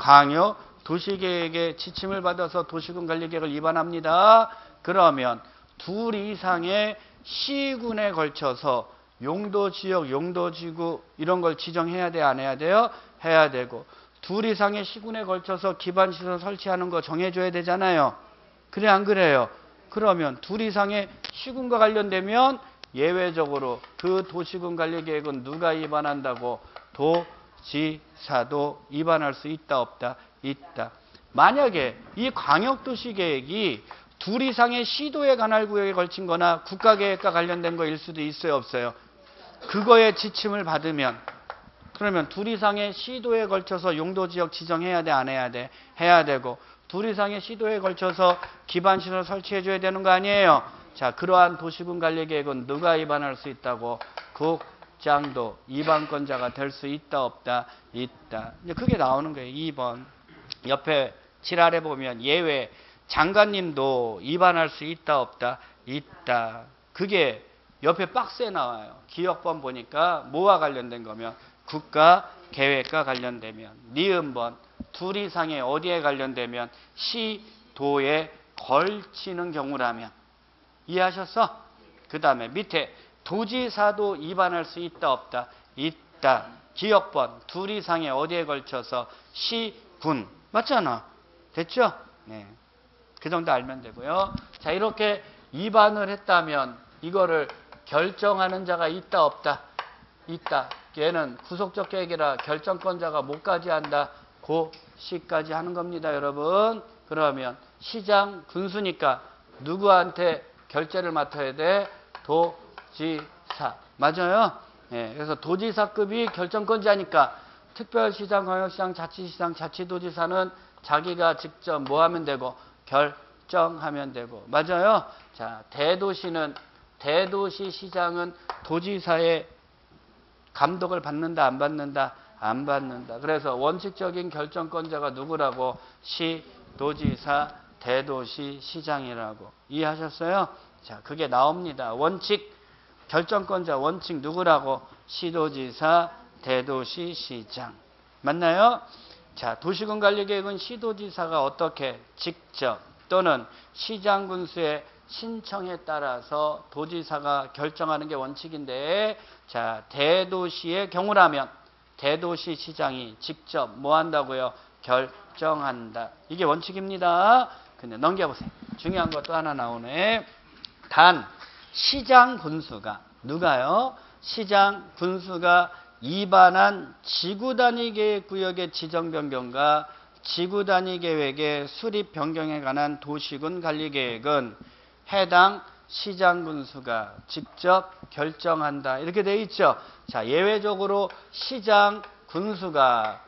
광역도시계획의 지침을 받아서 도시군 관리계획을 입안합니다. 그러면 둘 이상의 시군에 걸쳐서 용도지역, 용도지구 이런 걸 지정해야 돼? 안 해야 돼요? 해야 되고 둘 이상의 시군에 걸쳐서 기반시설 설치하는 거 정해줘야 되잖아요. 그래 안 그래요? 그러면 둘 이상의 시군과 관련되면 예외적으로 그 도시군 관리계획은 누가 입안한다고? 도지사도 입안할 수 있다 없다? 있다. 만약에 이 광역도시계획이 둘 이상의 시도에 관할 구역에 걸친 거나 국가계획과 관련된 거일 수도 있어요 없어요? 그거에 지침을 받으면 그러면 둘 이상의 시도에 걸쳐서 용도지역 지정해야 돼? 안 해야 돼? 해야 되고 둘 이상의 시도에 걸쳐서 기반시설 설치해줘야 되는 거 아니에요? 자, 그러한 도시군 관리계획은 누가 입안할 수 있다고? 국장도 입안권자가 될 수 있다 없다? 있다. 이제 그게 나오는 거예요. 2번. 옆에 칠알에 보면 예외 장관님도 입안할 수 있다 없다? 있다. 그게 옆에 박스에 나와요. 기억번 보니까 뭐와 관련된 거면 국가계획과 관련되면 니은번 둘 이상의 어디에 관련되면 시도에 걸치는 경우라면 이해하셨어? 그 다음에 밑에 도지사도 입안할 수 있다 없다? 있다. 지역번 둘 이상의 어디에 걸쳐서 시, 군. 맞잖아. 됐죠? 네. 그 정도 알면 되고요. 자, 이렇게 입안을 했다면 이거를 결정하는 자가 있다 없다? 있다. 얘는 구속적 계획이라 결정권자가 뭐까지 한다? 고 시까지 하는 겁니다, 여러분. 그러면 시장 군수니까 누구한테 결재를 맡아야 돼? 도지사. 맞아요? 예, 그래서 도지사급이 결정권자니까 특별시장, 광역시장, 자치시장, 자치도지사는 자기가 직접 뭐 하면 되고 결정하면 되고. 맞아요? 자, 대도시 시장은 도지사의 감독을 받는다, 안 받는다? 안 받는다. 그래서 원칙적인 결정권자가 누구라고? 시, 도지사, 대도시, 시장이라고. 이해하셨어요? 자, 그게 나옵니다. 원칙, 결정권자, 원칙 누구라고? 시도지사, 대도시, 시장. 맞나요? 자, 도시군관리계획은 시도지사가 어떻게 직접 또는 시장군수의 신청에 따라서 도지사가 결정하는 게 원칙인데, 자, 대도시의 경우라면 대도시 시장이 직접 뭐 한다고요? 결정한다. 이게 원칙입니다. 근데 넘겨보세요. 중요한 것도 하나 나오네. 단 시장 군수가 누가요? 시장 군수가 입안한 지구단위계획구역의 지정 변경과 지구단위계획의 수립 변경에 관한 도시군 관리계획은 해당 시장 군수가 직접 결정한다. 이렇게 돼 있죠. 자, 예외적으로 시장 군수가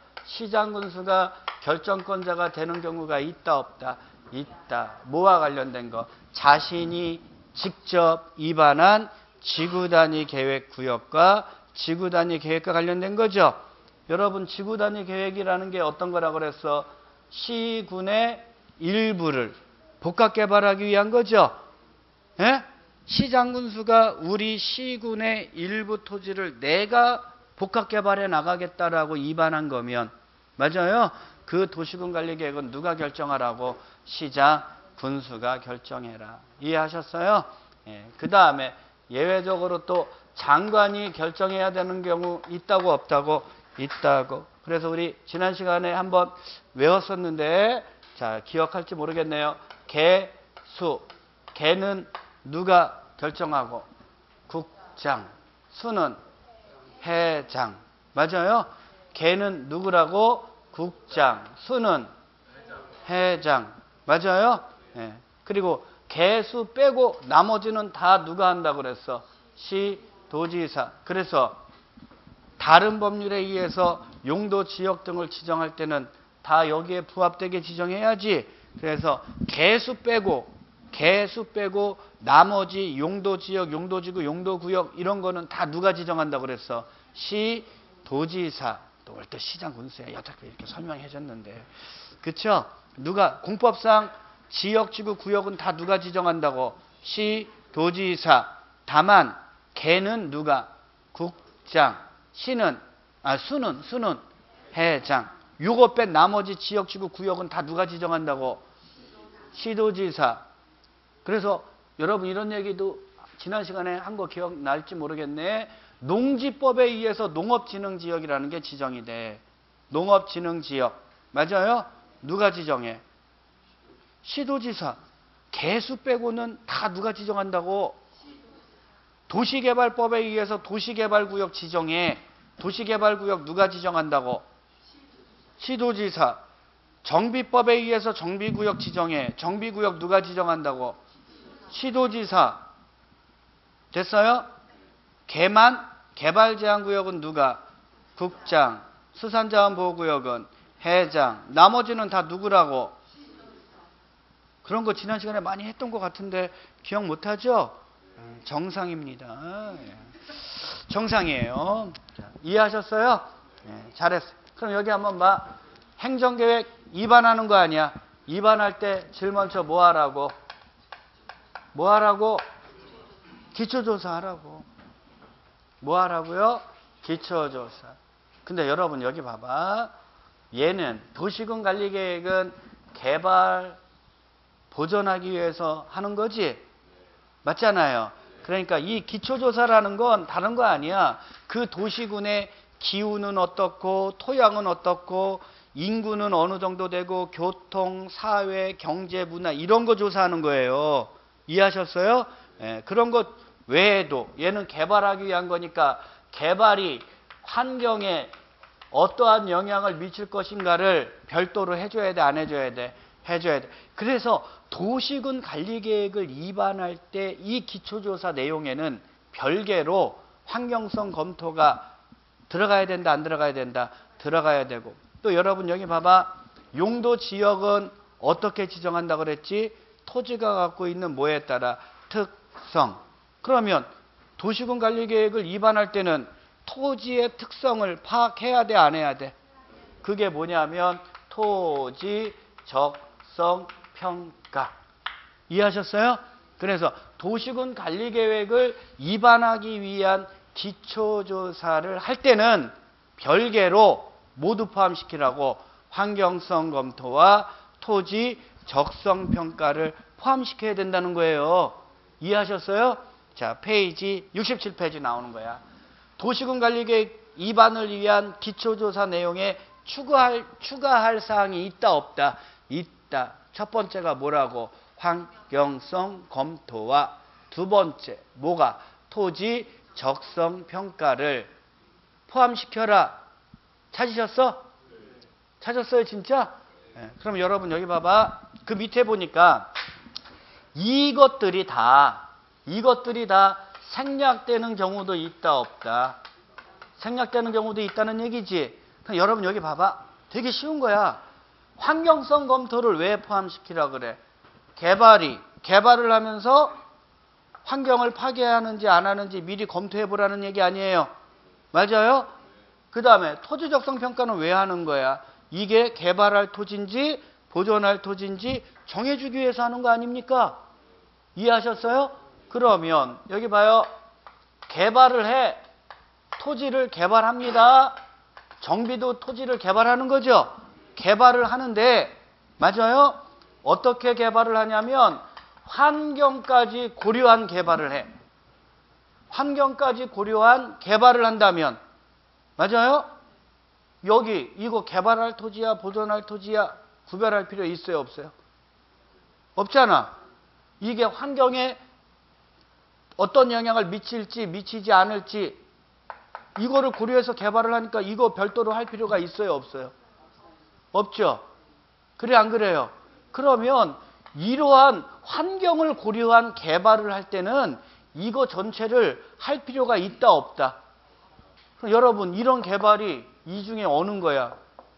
결정권자가 되는 경우가 있다 없다? 있다. 뭐와 관련된 거? 자신이 직접 입안한 지구단위 계획 구역과 지구단위 계획과 관련된 거죠. 여러분, 지구단위 계획이라는 게 어떤 거라고 그랬어? 시군의 일부를 복합 개발하기 위한 거죠. 예? 시장 군수가 우리 시군의 일부 토지를 내가 복합 개발해 나가겠다라고 입안한 거면, 맞아요? 그 도시군 관리 계획은 누가 결정하라고? 시장 군수가 결정해라. 이해하셨어요? 예. 그 다음에 예외적으로 또 장관이 결정해야 되는 경우 있다고 없다고? 있다고. 그래서 우리 지난 시간에 한번 외웠었는데, 자, 기억할지 모르겠네요. 개수. 개는 누가 결정하고? 국장. 수는 회장. 맞아요? 개는 누구라고? 국장. 수는 회장. 맞아요? 예. 그리고 개수 빼고 나머지는 다 누가 한다고 그랬어? 시도지사. 그래서 다른 법률에 의해서 용도, 지역 등을 지정할 때는 다 여기에 부합되게 지정해야지. 그래서 개수 빼고 나머지 용도, 지역, 용도지구, 용도구역 이런 거는 다 누가 지정한다고 그랬어? 시도지사. 또 올 때 시장 군수야. 여태까지 이렇게 설명해 줬는데. 그쵸? 누가, 공법상 지역, 지구, 구역은 다 누가 지정한다고? 시도지사. 다만 개는 누가? 국장. 수는 회장. 요거 뺀 나머지 지역, 지구, 구역은 다 누가 지정한다고? 시도지사. 그래서 여러분 이런 얘기도 지난 시간에 한 거 기억날지 모르겠네. 농지법에 의해서 농업진흥지역이라는 게 지정이 돼. 농업진흥지역. 맞아요? 누가 지정해? 시도지사. 개수 빼고는 다 누가 지정한다고? 도시개발법에 의해서 도시개발구역 지정해. 도시개발구역 누가 지정한다고? 시도지사. 정비법에 의해서 정비구역 지정해. 정비구역 누가 지정한다고? 시도지사. 됐어요? 개발제한구역은 누가? 국장. 수산자원보호구역은 회장. 나머지는 다 누구라고? 그런 거 지난 시간에 많이 했던 것 같은데 기억 못하죠? 정상입니다. 정상이에요. 자, 이해하셨어요? 네, 잘했어요. 그럼 여기 한번 봐. 행정계획 입안하는 거 아니야? 입안할 때 제일 먼저 뭐 하라고? 뭐 하라고? 기초조사 하라고. 뭐 하라고요? 기초조사. 근데 여러분 여기 봐봐. 얘는 도시군 관리계획은 개발 보전하기 위해서 하는 거지? 맞잖아요. 그러니까 이 기초조사라는 건 다른 거 아니야. 그 도시군의 기후는 어떻고 토양은 어떻고 인구는 어느 정도 되고 교통, 사회, 경제, 문화 이런 거 조사하는 거예요. 이해하셨어요? 예, 그런 것 외에도 얘는 개발하기 위한 거니까 개발이 환경에 어떠한 영향을 미칠 것인가를 별도로 해줘야 돼, 안 해줘야 돼? 해줘야 돼. 그래서 도시군 관리계획을 입안할 때 이 기초조사 내용에는 별개로 환경성 검토가 들어가야 된다, 안 들어가야 된다? 들어가야 되고. 또 여러분 여기 봐봐. 용도 지역은 어떻게 지정한다 그랬지? 토지가 갖고 있는 뭐에 따라? 특성. 그러면 도시군 관리계획을 입안할 때는 토지의 특성을 파악해야 돼, 안 해야 돼? 그게 뭐냐면 토지 적성 평가. 이해하셨어요? 그래서 도시군 관리계획을 입안하기 위한 기초조사를 할 때는 별개로 모두 포함시키라고 환경성 검토와 토지 적성 평가를 포함시켜야 된다는 거예요. 이해하셨어요? 자, 페이지 67페이지 나오는 거야. 도시군 관리계획 입안을 위한 기초조사 내용에 추가할 사항이 있다 없다? 있다. 첫 번째가 뭐라고? 환경성 검토와 두 번째 뭐가? 토지 적성 평가를 포함시켜라. 찾으셨어? 찾았어요 진짜? 네. 그럼 여러분 여기 봐봐. 그 밑에 보니까 이것들이 다 생략되는 경우도 있다 없다? 생략되는 경우도 있다는 얘기지. 그럼 여러분 여기 봐봐. 되게 쉬운 거야. 환경성 검토를 왜 포함시키라 그래? 개발을 하면서 환경을 파괴하는지 안 하는지 미리 검토해 보라는 얘기 아니에요. 맞아요? 그 다음에 토지 적성 평가는 왜 하는 거야? 이게 개발할 토지인지 보존할 토지인지 정해주기 위해서 하는 거 아닙니까? 이해하셨어요? 그러면 여기 봐요. 개발을 해. 토지를 개발합니다. 정비도 토지를 개발하는 거죠. 개발을 하는데 맞아요? 어떻게 개발을 하냐면 환경까지 고려한 개발을 해. 환경까지 고려한 개발을 한다면 맞아요? 여기 이거 개발할 토지야 보존할 토지야 구별할 필요 있어요 없어요? 없잖아. 이게 환경에 어떤 영향을 미칠지 미치지 않을지 이거를 고려해서 개발을 하니까 이거 별도로 할 필요가 있어요 없어요? 없죠. 그래 안 그래요? 그러면 이러한 환경을 고려한 개발을 할 때는 이거 전체를 할 필요가 있다 없다? 그럼 여러분 이런 개발이 이 중에 어느 거야?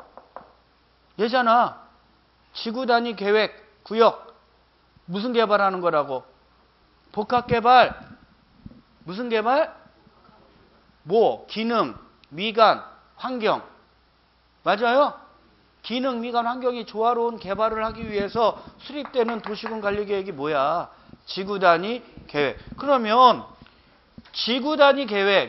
얘잖아. 지구 단위 계획 구역 무슨 개발하는 거라고? 복합 개발. 무슨 개발? 뭐 기능, 미관, 환경. 맞아요? 기능, 미관, 환경이 조화로운 개발을 하기 위해서 수립되는 도시군 관리계획이 뭐야? 지구 단위 계획. 그러면 지구 단위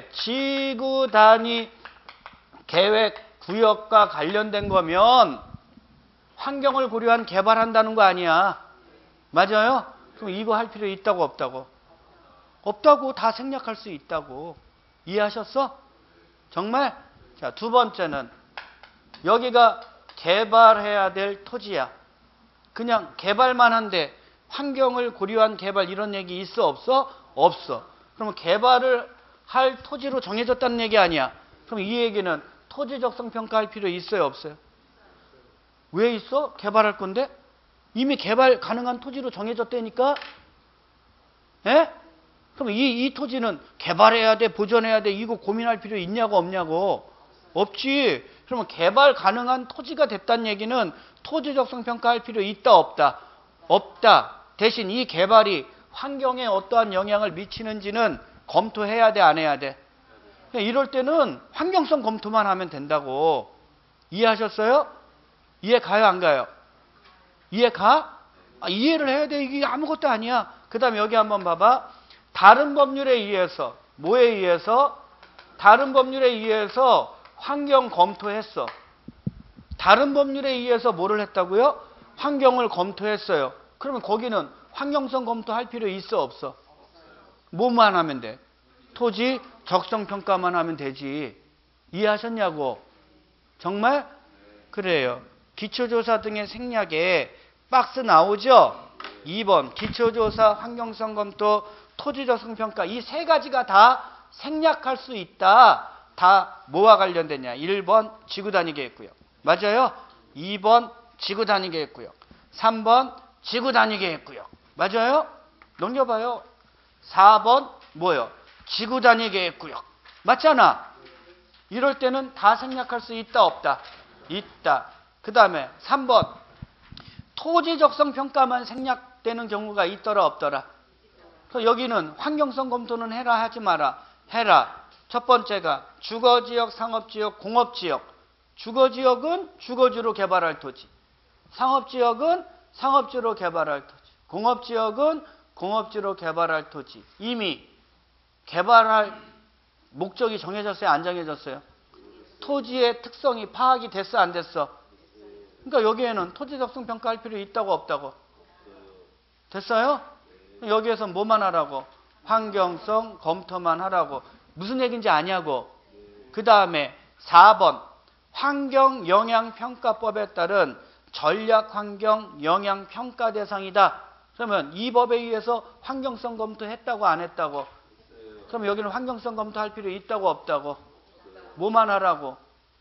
계획 구역과 관련된 거면 환경을 고려한 개발한다는 거 아니야. 맞아요? 그럼 이거 할 필요 있다고 없다고? 없다고. 다 생략할 수 있다고. 이해하셨어? 정말? 자, 두 번째는 여기가 개발해야 될 토지야. 그냥 개발만 한데 환경을 고려한 개발 이런 얘기 있어 없어? 없어. 그러면 개발을 할 토지로 정해졌다는 얘기 아니야. 그럼 이 얘기는 토지 적성 평가할 필요 있어요 없어요? 왜 있어? 개발할 건데? 이미 개발 가능한 토지로 정해졌다니까? 예? 그럼 이 토지는 개발해야 돼, 보존해야 돼, 이거 고민할 필요 있냐고 없냐고? 없지. 그러면 개발 가능한 토지가 됐다는 얘기는 토지 적성 평가할 필요 있다 없다? 없다. 대신 이 개발이 환경에 어떠한 영향을 미치는지는 검토해야 돼, 안 해야 돼? 이럴 때는 환경성 검토만 하면 된다고. 이해하셨어요? 이해 가요, 안 가요? 이해 가? 이해를 해야 돼. 이게 아무것도 아니야. 그 다음에 여기 한번 봐봐. 다른 법률에 의해서, 뭐에 의해서? 다른 법률에 의해서 환경 검토했어. 다른 법률에 의해서 뭐를 했다고요? 환경을 검토했어요. 그러면 거기는 환경성 검토할 필요 있어 없어? 뭐만 하면 돼? 토지 적성 평가만 하면 되지. 이해하셨냐고. 정말? 그래요. 기초조사 등의 생략에 박스 나오죠? 2번 기초조사, 환경성 검토, 토지적성 평가 이 세 가지가 다 생략할 수 있다. 다 뭐와 관련되냐? 1번 지구단위 계획구역. 맞아요? 2번 지구단위 계획구역. 3번 지구단위 계획구역. 맞아요? 넘겨봐요. 4번 뭐요? 지구단위 계획구역. 맞잖아. 이럴 때는 다 생략할 수 있다 없다? 있다. 그 다음에 3번 토지적성 평가만 생략되는 경우가 있더라 없더라? 그래서 여기는 환경성 검토는 해라 하지 마라? 해라. 첫 번째가 주거지역, 상업지역, 공업지역. 주거지역은 주거지로 개발할 토지. 상업지역은 상업지로 개발할 토지. 공업지역은 공업지로 개발할 토지. 이미 개발할 목적이 정해졌어요? 안 정해졌어요? 토지의 특성이 파악이 됐어? 안 됐어? 그러니까 여기에는 토지적성 평가할 필요 있다고 없다고? 됐어요? 여기에서 뭐만 하라고? 환경성 검토만 하라고. 무슨 얘기인지 아냐고. 그 다음에 4번 환경영향평가법에 따른 전략환경영향평가 대상이다. 그러면 이 법에 의해서 환경성 검토했다고 안 했다고? 그럼 여기는 환경성 검토할 필요 있다고 없다고? 뭐만 하라고?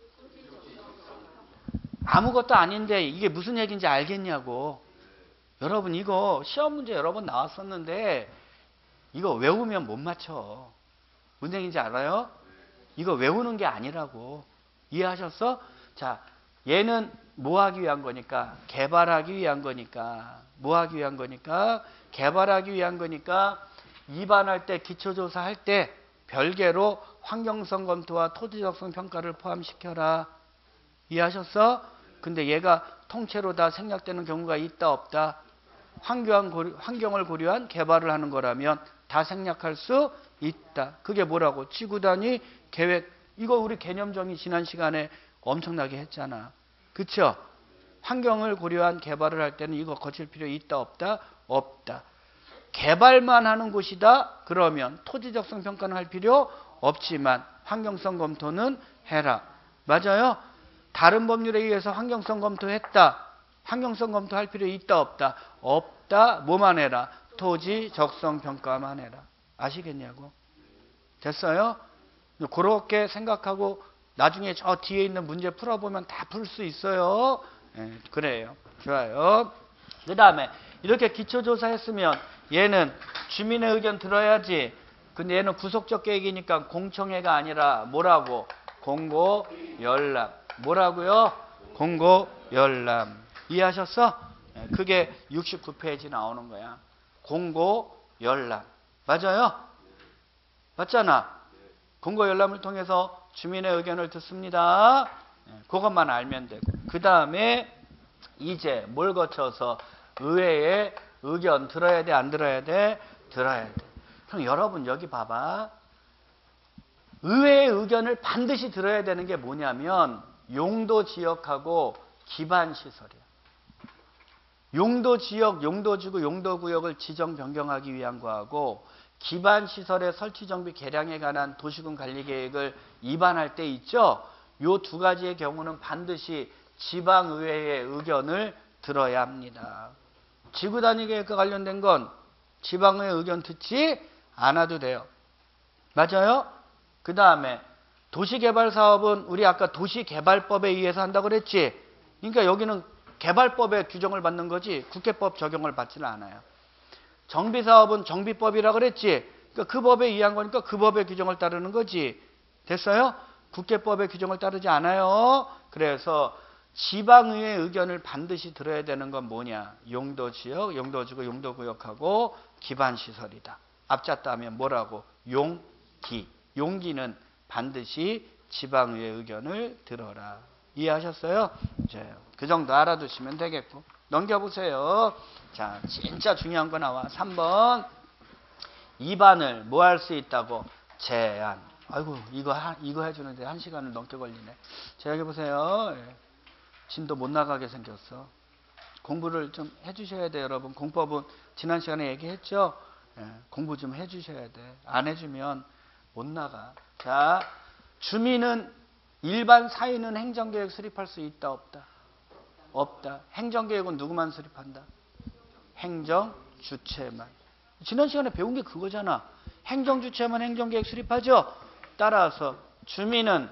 아무것도 아닌데 이게 무슨 얘기인지 알겠냐고. 여러분 이거 시험 문제 여러 번 나왔었는데 이거 외우면 못 맞춰. 무슨 얘기인지 알아요? 이거 외우는 게 아니라고. 이해하셨어? 자, 얘는 뭐 하기 위한 거니까? 개발하기 위한 거니까. 뭐 하기 위한 거니까? 개발하기 위한 거니까 입안할 때 기초조사 할 때 별개로 환경성 검토와 토지적성 평가를 포함시켜라. 이해하셨어? 근데 얘가 통째로 다 생략되는 경우가 있다 없다? 환경을 고려한 개발을 하는 거라면 다 생략할 수 있다. 그게 뭐라고? 지구단위 계획. 이거 우리 개념 정의 지난 시간에 엄청나게 했잖아. 그쵸? 환경을 고려한 개발을 할 때는 이거 거칠 필요 있다 없다? 없다. 개발만 하는 곳이다? 그러면 토지적성 평가는 할 필요 없지만 환경성 검토는 해라. 맞아요? 다른 법률에 의해서 환경성 검토했다. 환경성 검토할 필요 있다 없다? 없다. 뭐만 해라? 토지적성 평가만 해라. 아시겠냐고? 됐어요? 그렇게 생각하고 나중에 저 뒤에 있는 문제 풀어보면 다 풀 수 있어요. 네, 그래요. 좋아요. 그 다음에 이렇게 기초조사 했으면 얘는 주민의 의견 들어야지. 근데 얘는 구속적 계획이니까 공청회가 아니라 뭐라고? 공고 열람. 뭐라고요? 공고 열람. 이해하셨어? 네, 그게 69페이지 나오는 거야. 공고 열람. 맞아요? 맞잖아? 공고 열람을 통해서 주민의 의견을 듣습니다. 네, 그것만 알면 되고. 그 다음에 이제 뭘 거쳐서 의회의 의견 들어야 돼? 안 들어야 돼? 들어야 돼. 그럼 여러분 여기 봐봐. 의회의 의견을 반드시 들어야 되는 게 뭐냐면 용도지역하고 기반시설이야. 용도지역, 용도지구, 용도구역을 지정 변경하기 위한 거하고 기반시설의 설치 정비 개량에 관한 도시군 관리계획을 입안할 때 있죠. 요 두 가지의 경우는 반드시 지방의회의 의견을 들어야 합니다. 지구단위 계획과 관련된 건 지방의회 의견 듣지 않아도 돼요. 맞아요? 그 다음에 도시개발사업은 우리 아까 도시개발법에 의해서 한다고 그랬지. 그러니까 여기는 개발법의 규정을 받는 거지 국회법 적용을 받지는 않아요. 정비사업은 정비법이라 그랬지. 그러니까 그 법에 의한 거니까 그 법의 규정을 따르는 거지. 됐어요? 국회법의 규정을 따르지 않아요. 그래서 지방의회 의견을 반드시 들어야 되는 건 뭐냐? 용도지역, 용도지구, 용도구역하고 기반시설이다. 앞잡다 하면 뭐라고? 용기. 용기는 반드시 지방의회 의견을 들어라. 이해하셨어요? 이제 그 정도 알아두시면 되겠고. 넘겨보세요. 자, 진짜 중요한 거 나와. 3번. 입안을 뭐 할 수 있다고? 제한. 아이고, 이거 해주는데 1시간을 넘게 걸리네. 자, 여기 보세요. 진도 못 나가게 생겼어. 공부를 좀 해주셔야 돼요, 여러분. 공법은 지난 시간에 얘기했죠? 공부 좀 해주셔야 돼. 안 해주면 못 나가. 자, 주민은 일반 사인은 행정계획 수립할 수 있다 없다? 없다. 행정계획은 누구만 수립한다? 행정주체만. 지난 시간에 배운 게 그거잖아. 행정주체만 행정계획 수립하죠. 따라서 주민은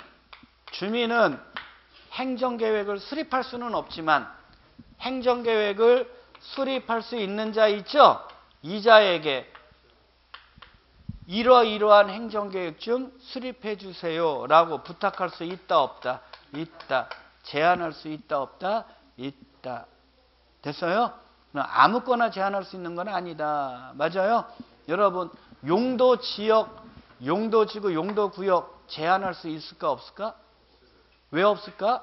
행정계획을 수립할 수는 없지만 행정계획을 수립할 수 있는 자 있죠. 이 자에게 이러이러한 행정계획 좀 수립해 주세요 라고 부탁할 수 있다 없다? 있다. 제안할 수 있다 없다? 있다. 됐어요? 아무거나 제안할 수 있는 건 아니다. 맞아요? 여러분 용도지역, 용도지구, 용도구역 제한할 수 있을까 없을까? 왜 없을까?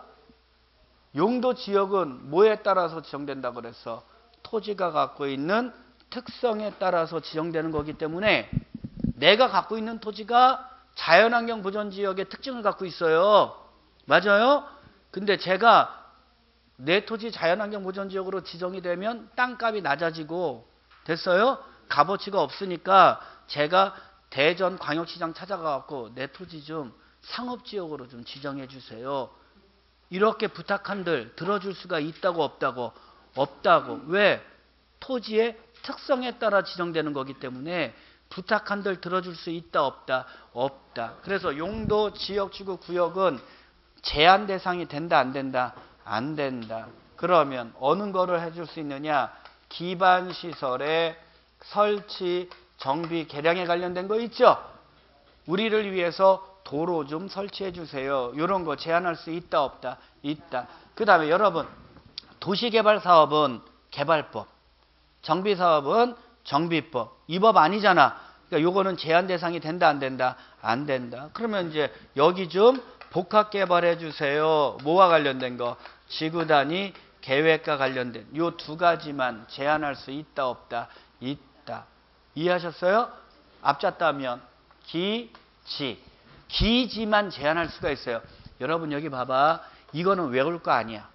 용도지역은 뭐에 따라서 지정된다고 그랬어? 토지가 갖고 있는 특성에 따라서 지정되는 거기 때문에 내가 갖고 있는 토지가 자연환경 보전지역의 특징을 갖고 있어요. 맞아요? 근데 제가 내 토지 자연환경 보전지역으로 지정이 되면 땅값이 낮아지고 됐어요? 값어치가 없으니까 제가 대전 광역시장 찾아가갖고 내 토지 좀 상업지역으로 좀 지정해 주세요. 이렇게 부탁한들 들어줄 수가 있다고 없다고? 없다고. 왜? 토지의 특성에 따라 지정되는 거기 때문에 부탁한들 들어줄 수 있다 없다? 없다. 그래서 용도, 지역, 지구, 구역은 제한 대상이 된다 안 된다? 안 된다. 그러면 어느 거를 해줄 수 있느냐? 기반시설의 설치, 정비, 개량에 관련된 거 있죠? 우리를 위해서 도로 좀 설치해 주세요. 이런 거 제한할 수 있다 없다? 있다. 그 다음에 여러분 도시개발 사업은 개발법, 정비사업은 정비법. 이 법 아니잖아. 그러니까 요거는 제한 대상이 된다 안 된다? 안 된다. 그러면 이제 여기 좀 복합 개발해 주세요. 뭐와 관련된 거? 지구 단위 계획과 관련된 요 두 가지만 제한할 수 있다 없다? 있다. 이해하셨어요? 앞잡다면 기지. 기지만 제한할 수가 있어요. 여러분 여기 봐봐. 이거는 외울 거 아니야.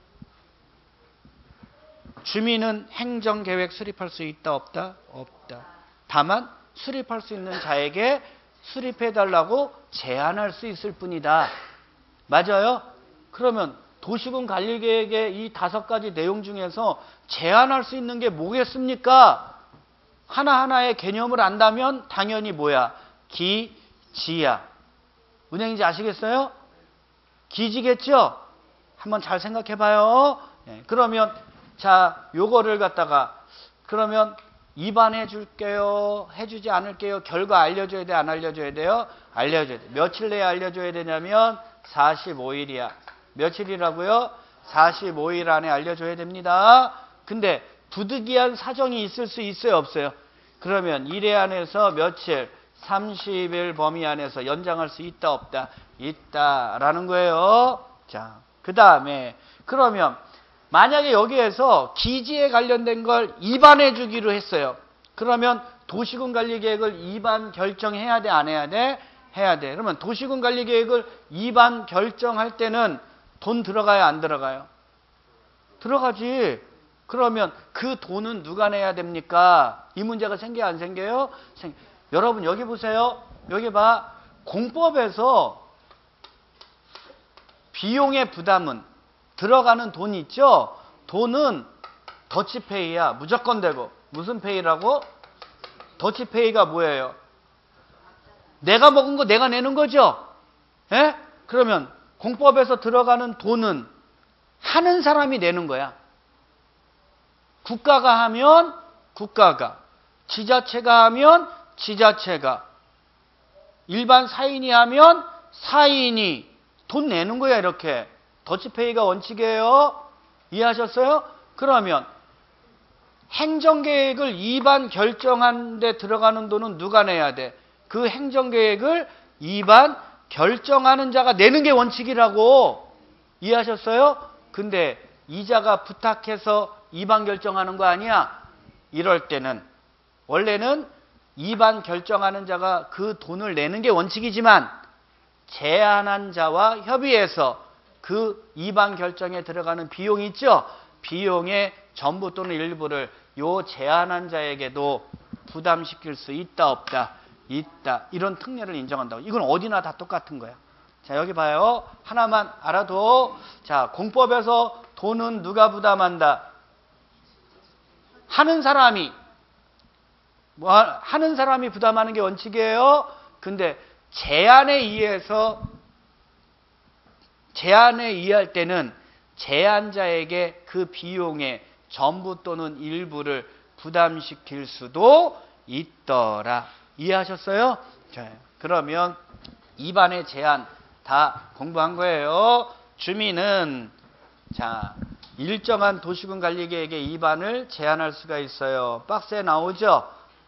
주민은 행정계획 수립할 수 있다 없다? 없다. 다만 수립할 수 있는 자에게 수립해달라고 제안할 수 있을 뿐이다. 맞아요? 그러면 도시군 관리계획의 이 5가지 내용 중에서 제안할 수 있는 게 뭐겠습니까? 하나하나의 개념을 안다면 당연히 뭐야? 기지야. 은행인지 아시겠어요? 기지겠죠? 한번 잘 생각해 봐요. 그러면 자, 요거를 갖다가 그러면 입안해 줄게요. 해주지 않을게요. 결과 알려줘야 돼? 안 알려줘야 돼요? 알려줘야 돼. 며칠 내에 알려줘야 되냐면 45일이야. 며칠이라고요? 45일 안에 알려줘야 됩니다. 근데 부득이한 사정이 있을 수 있어요? 없어요? 그러면 1회 안에서 며칠? 30일 범위 안에서 연장할 수 있다 없다? 있다라는 거예요. 자, 그 다음에 그러면 만약에 여기에서 기지에 관련된 걸 입안해 주기로 했어요. 그러면 도시군 관리계획을 입안 결정해야 돼? 안 해야 돼? 해야 돼. 그러면 도시군 관리계획을 입안 결정할 때는 돈 들어가요? 안 들어가요? 들어가지. 그러면 그 돈은 누가 내야 됩니까? 이 문제가 생겨요? 안 생겨요? 여러분 여기 보세요. 여기 봐. 공법에서 비용의 부담은 들어가는 돈 있죠? 돈은 더치페이야. 무조건 되고. 무슨 페이라고? 더치페이가 뭐예요? 내가 먹은 거 내가 내는 거죠? 예? 그러면 공법에서 들어가는 돈은 하는 사람이 내는 거야. 국가가 하면 국가가, 지자체가 하면 지자체가, 일반 사인이 하면 사인이 돈 내는 거야. 이렇게. 더치페이가 원칙이에요. 이해하셨어요? 그러면 행정계획을 입안 결정한 데 들어가는 돈은 누가 내야 돼? 그 행정계획을 입안 결정하는 자가 내는 게 원칙이라고. 이해하셨어요? 근데 이자가 부탁해서 입안 결정하는 거 아니야? 이럴 때는 원래는 입안 결정하는 자가 그 돈을 내는 게 원칙이지만 제안한 자와 협의해서 그 입안 결정에 들어가는 비용이 있죠? 비용의 전부 또는 일부를 요 제안한 자에게도 부담시킬 수 있다 없다? 있다. 이런 특례를 인정한다고. 이건 어디나 다 똑같은 거야. 자, 여기 봐요. 하나만 알아도. 자, 공법에서 돈은 누가 부담한다? 하는 사람이. 하는 사람이 부담하는 게 원칙이에요. 근데 제한에 의할 때는 제한자에게 그 비용의 전부 또는 일부를 부담시킬 수도 있더라. 이해하셨어요? 자, 그러면 2반의 제한 다 공부한 거예요. 주민은 자, 일정한 도시군 관리계획의 2반을 제한할 수가 있어요. 박스에 나오죠?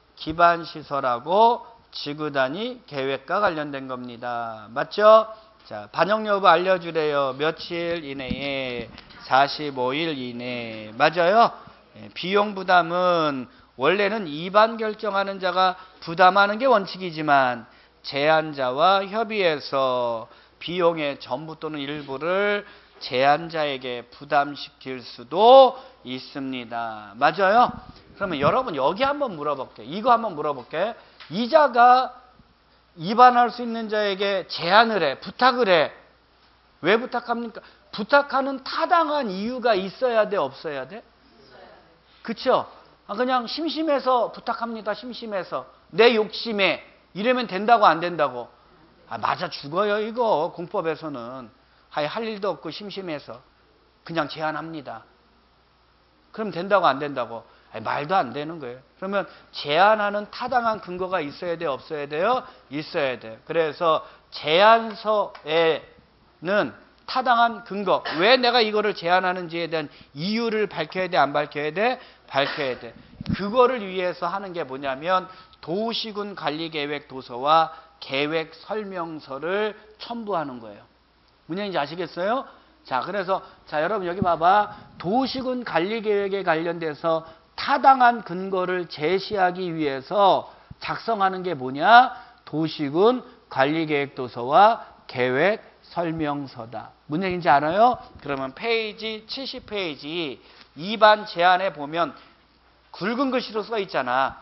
기반시설하고 지구단위 계획과 관련된 겁니다. 맞죠? 자, 반영 여부 알려주래요. 며칠 이내에 45일 이내. 맞아요? 비용 부담은 원래는 2반 결정하는 자가 부담하는 게 원칙이지만 제한자와 협의해서 비용의 전부 또는 일부를 제한자에게 부담시킬 수도 있습니다. 맞아요? 그러면 여러분 여기 한번 물어볼게요. 이거 한번 물어볼게요. 이자가 위반할 수 있는 자에게 제한을 해, 부탁을 해. 왜 부탁합니까? 부탁하는 타당한 이유가 있어야 돼, 없어야 돼? 그쵸? 그냥 심심해서 부탁합니다. 심심해서. 내 욕심에. 이러면 된다고 안 된다고? 맞아 죽어요 이거. 공법에서는. 할 일도 없고 심심해서. 그냥 제한합니다. 그럼 된다고 안 된다고? 말도 안 되는 거예요. 그러면 제한하는 타당한 근거가 있어야 돼요? 없어야 돼요? 있어야 돼요. 그래서 제한서에는 타당한 근거, 왜 내가 이거를 제한하는지에 대한 이유를 밝혀야 돼? 안 밝혀야 돼? 밝혀야 돼. 그거를 위해서 하는 게 뭐냐면 도시군 관리계획 도서와 계획 설명서를 첨부하는 거예요. 무슨 얘기인지 아시겠어요? 자, 그래서 자 여러분 여기 봐봐. 도시군 관리계획에 관련돼서 타당한 근거를 제시하기 위해서 작성하는 게 뭐냐? 도시군 관리계획 도서와 계획 설명서다. 무슨 얘기인지 알아요? 그러면 페이지 70페이지 2반 제안에 보면 굵은 글씨로 써 있잖아.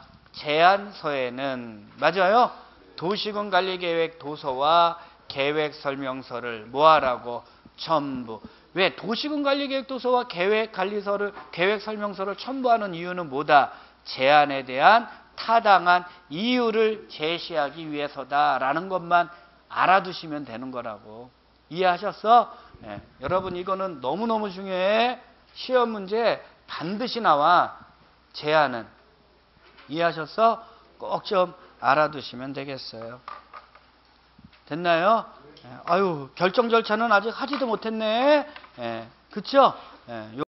제안서에는 맞아요? 도시군 관리계획 도서와 계획 설명서를 뭐하라고? 첨부. 왜? 도시군 관리계획 도서와 계획 설명서를 첨부하는 이유는 뭐다? 제안에 대한 타당한 이유를 제시하기 위해서다라는 것만 알아두시면 되는 거라고. 이해하셨어? 네. 여러분 이거는 너무너무 중요해. 시험 문제 반드시 나와. 제안은. 이해하셨어? 꼭 좀 알아두시면 되겠어요. 됐나요? 아유, 결정 절차는 아직 하지도 못했네. 그쵸?